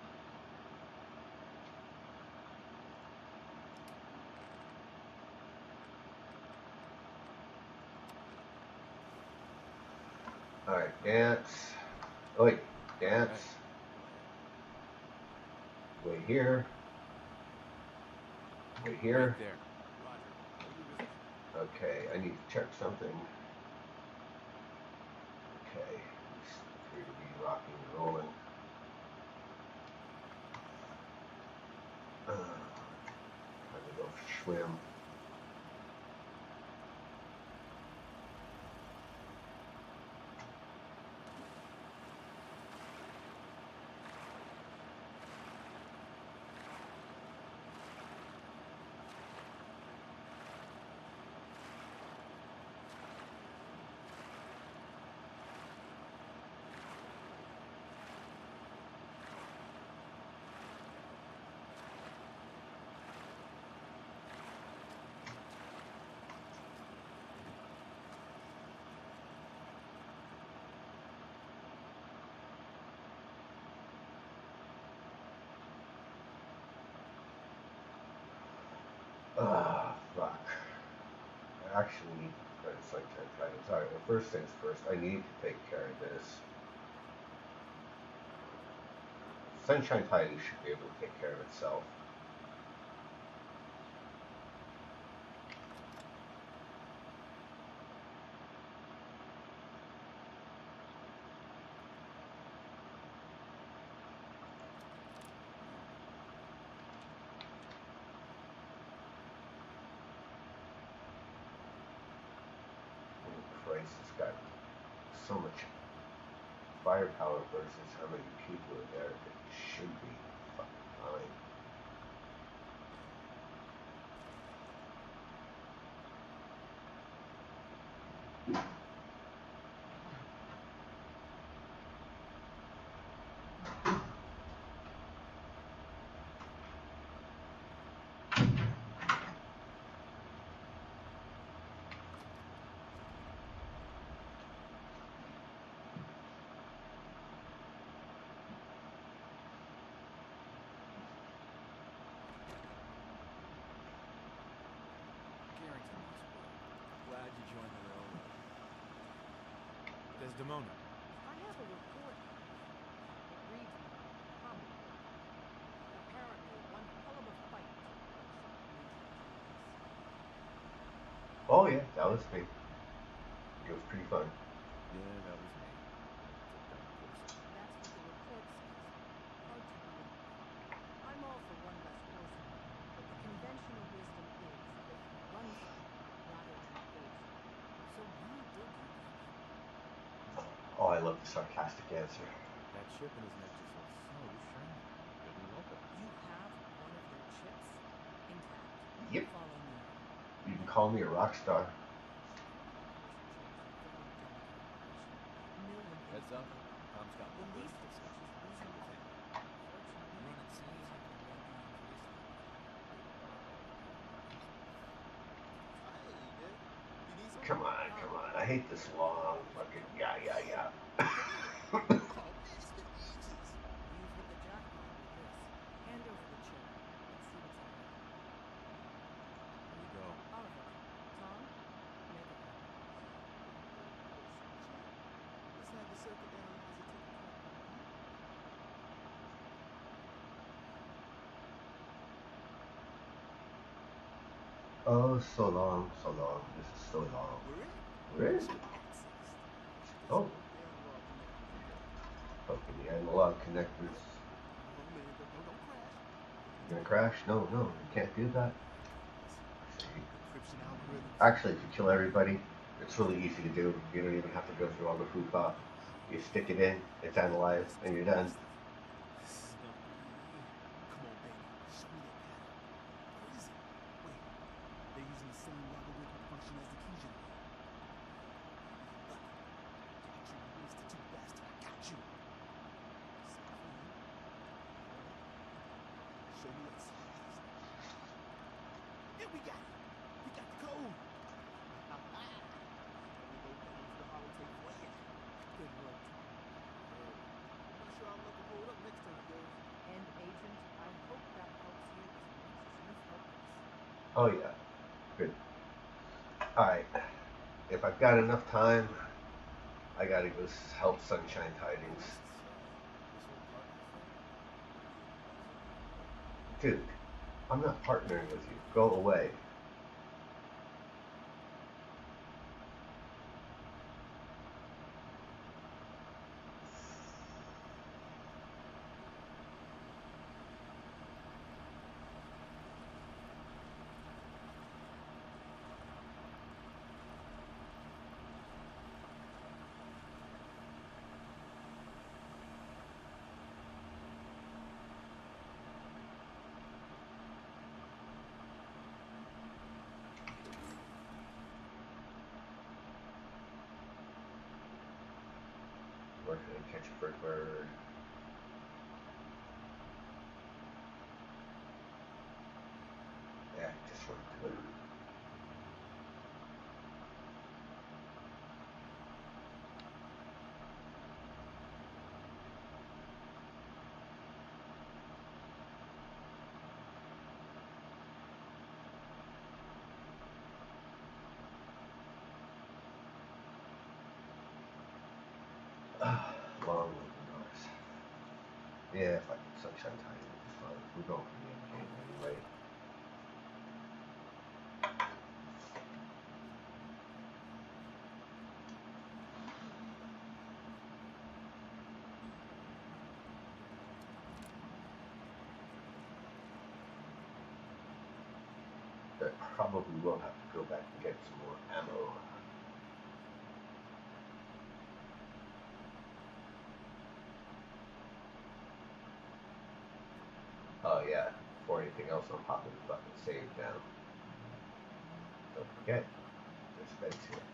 Alright, dance. Oh wait, dance. Wait here. Wait here. Okay, I need to check something. Okay, this appears to be rocking and rolling. Uh, time to go swim. Ah, fuck. I actually need to try this like ten times. Alright, well, first things first, I need to take care of this. Sunshine Tidy should be able to take care of itself. Christ, it's got so much firepower versus how many people are there. It should be fucking fine. Carrington wants to work. Glad you joined the railroad. Desdemona. I have a report. It reads probably. Apparently, one hell of a fight took place at Mason. Oh yeah, that was me. It was pretty fun. Yeah, that was me. Took down the person. That's what the report says. Hard to believe. I'm all for one less person, but the conventional wisdom is that you run from it rather than engage it. So why did you do that? Oh, I love the sarcastic answer. That chip in his neck just looks so shiny. You'll be welcome. You have one of their chips intact. Yep. Follow me. You can call me a rock star. Heads up. Tom's got When one these list. discussions Same with him. Running scenes like a Come on, come on. I hate this long fucking yeah, yeah, yeah. You've hit the jackpot with this. Hand over the chip. Let's see what's in there. Here we go. All right. Tom, make it happen. Let's have the circuit analyzer take a Oh, so long, so long. This is so long. We're in. We're in. Oh, fucking the analog connectors. Oh man, don't, don't, don't crash. You're gonna crash? No, no, you can't do that. See? Encryption algorithms. Actually, if you kill everybody, it's really easy to do. You don't even have to go through all the hoopla. You stick it in, it's analyzed, and you're done. Come on, baby. Show me that pattern. What is it? Wait. They're using the same logarithmic function as the key generator. Look. Got you, you institute bastard. I got you. Show me that slice. Yeah, we got it. We got the code. Ha ha. We go down to the holotape land. Good work, Tom. I'm not sure I'll let them hold up next time, girl. And agent, I hope that helps you as much as you've helped us. Oh yeah, good. All right. If I've got enough time, I gotta go s- help Sunshine Tidings. Dude, I'm not partnering with you. Go away. Where can I catch a bird bird? Yeah, just run to it. Ah, long open doors. Yeah, if I can Sunshine Tidings, it'll be fine. We're going for the end game anyway. I probably will have to go back and get some more ammo. Oh yeah, before anything else, I'm popping the fucking save down. Don't forget, there's beds here.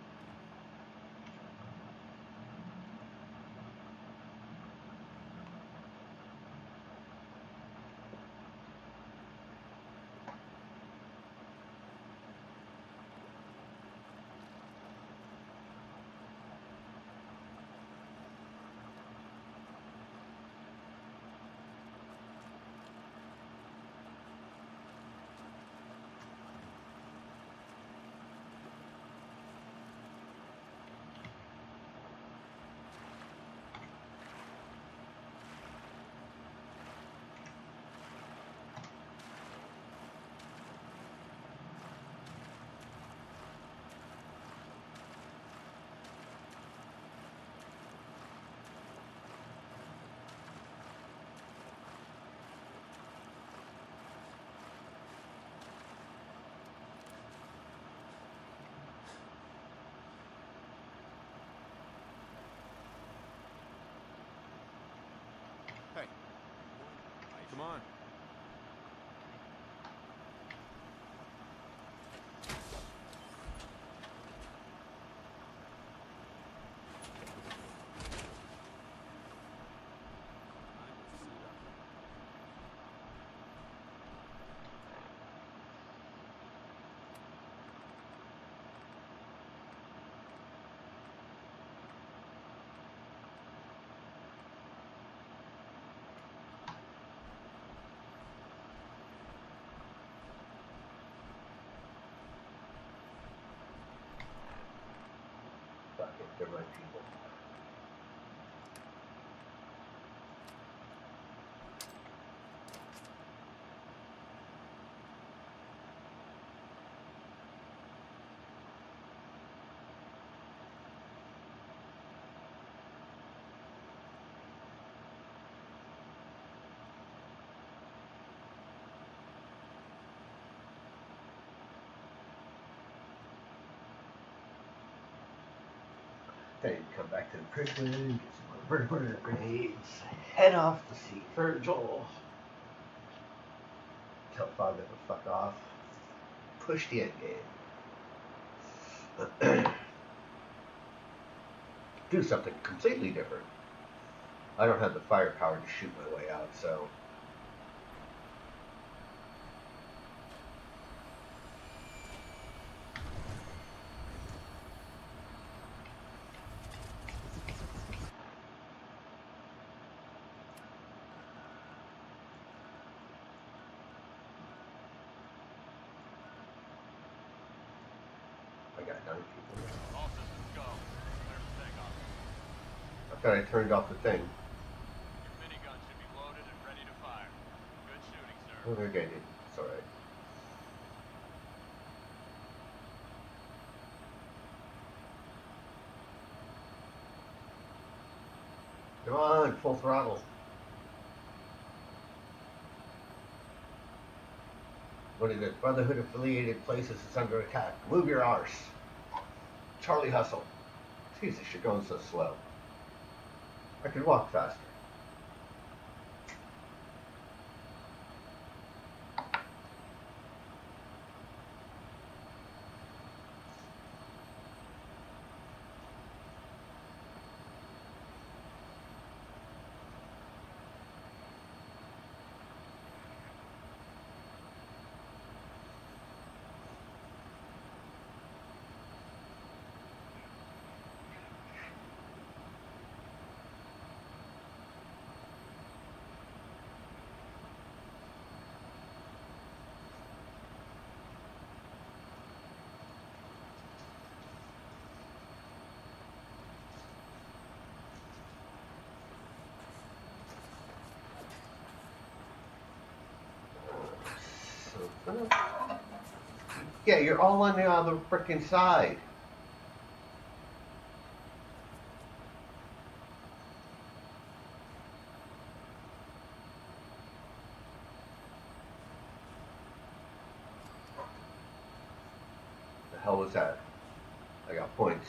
Hey, come on. Fuck it, they're my people. Then come back to the prison, get some more vertical grenades, head off to see Virgil. Tell Father to fuck off. Push the end game. Do something completely different. I don't have the firepower to shoot my way out, so. I got nine people. All systems go. Clear for takeoff. I thought I turned off the thing. Your minigun should be loaded and ready to fire. Good shooting, sir. Oh, okay, dude. It's alright. Come on, full throttle. What is it? Brotherhood affiliated places is under attack. Move your arse. Charlie Hustle. Jeez, this shit going so slow. I could walk faster. Yeah, you're all on the other frickin' side. The hell was that? I got points.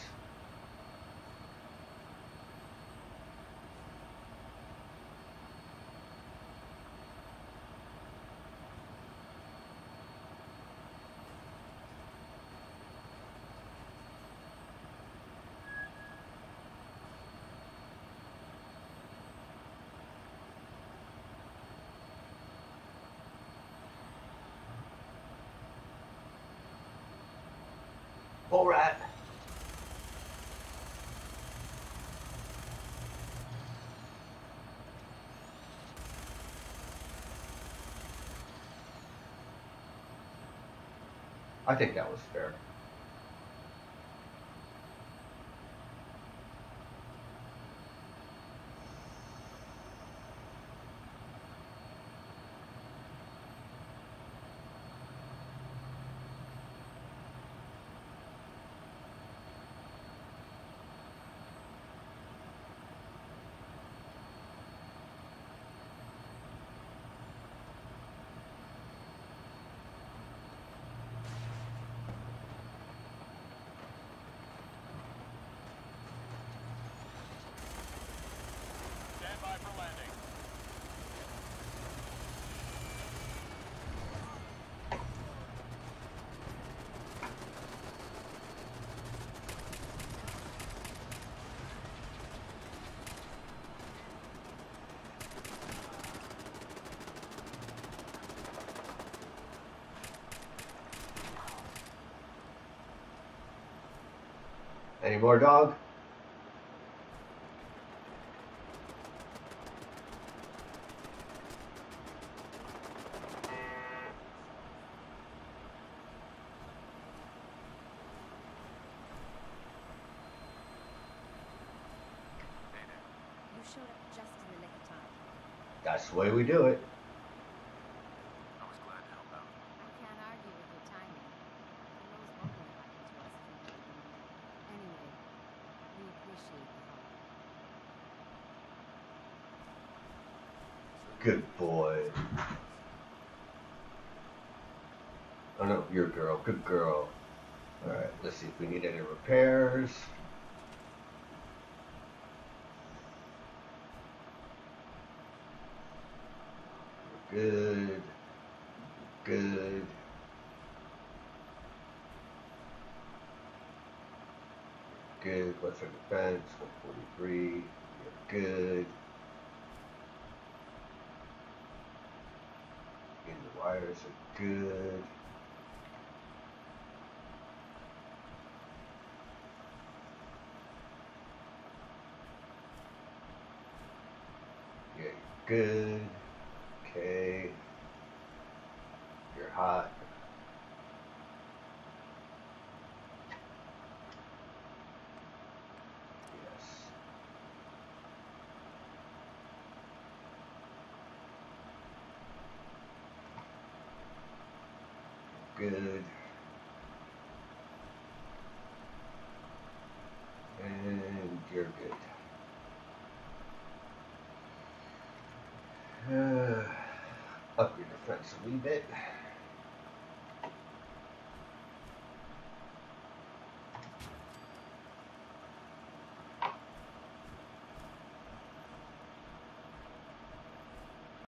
mole rat. I think that was fair. Stand by for landing. Any more, dog? You showed up just in the nick of time. That's the way we do it. I was glad to help out. I can't argue with your timing. Who knows what would have happened to us if you hadn't been here. Anyway, we appreciate the help. Good boy. Oh no, you're a girl. Good girl. Alright, let's see if we need any repairs. Good. Good. Good. What's our defense? one forty-three. You're good. And the wires are good. Yeah, you're good. Okay. You're hot. Yes. Good. And you're good. Uh, up your defense a wee bit.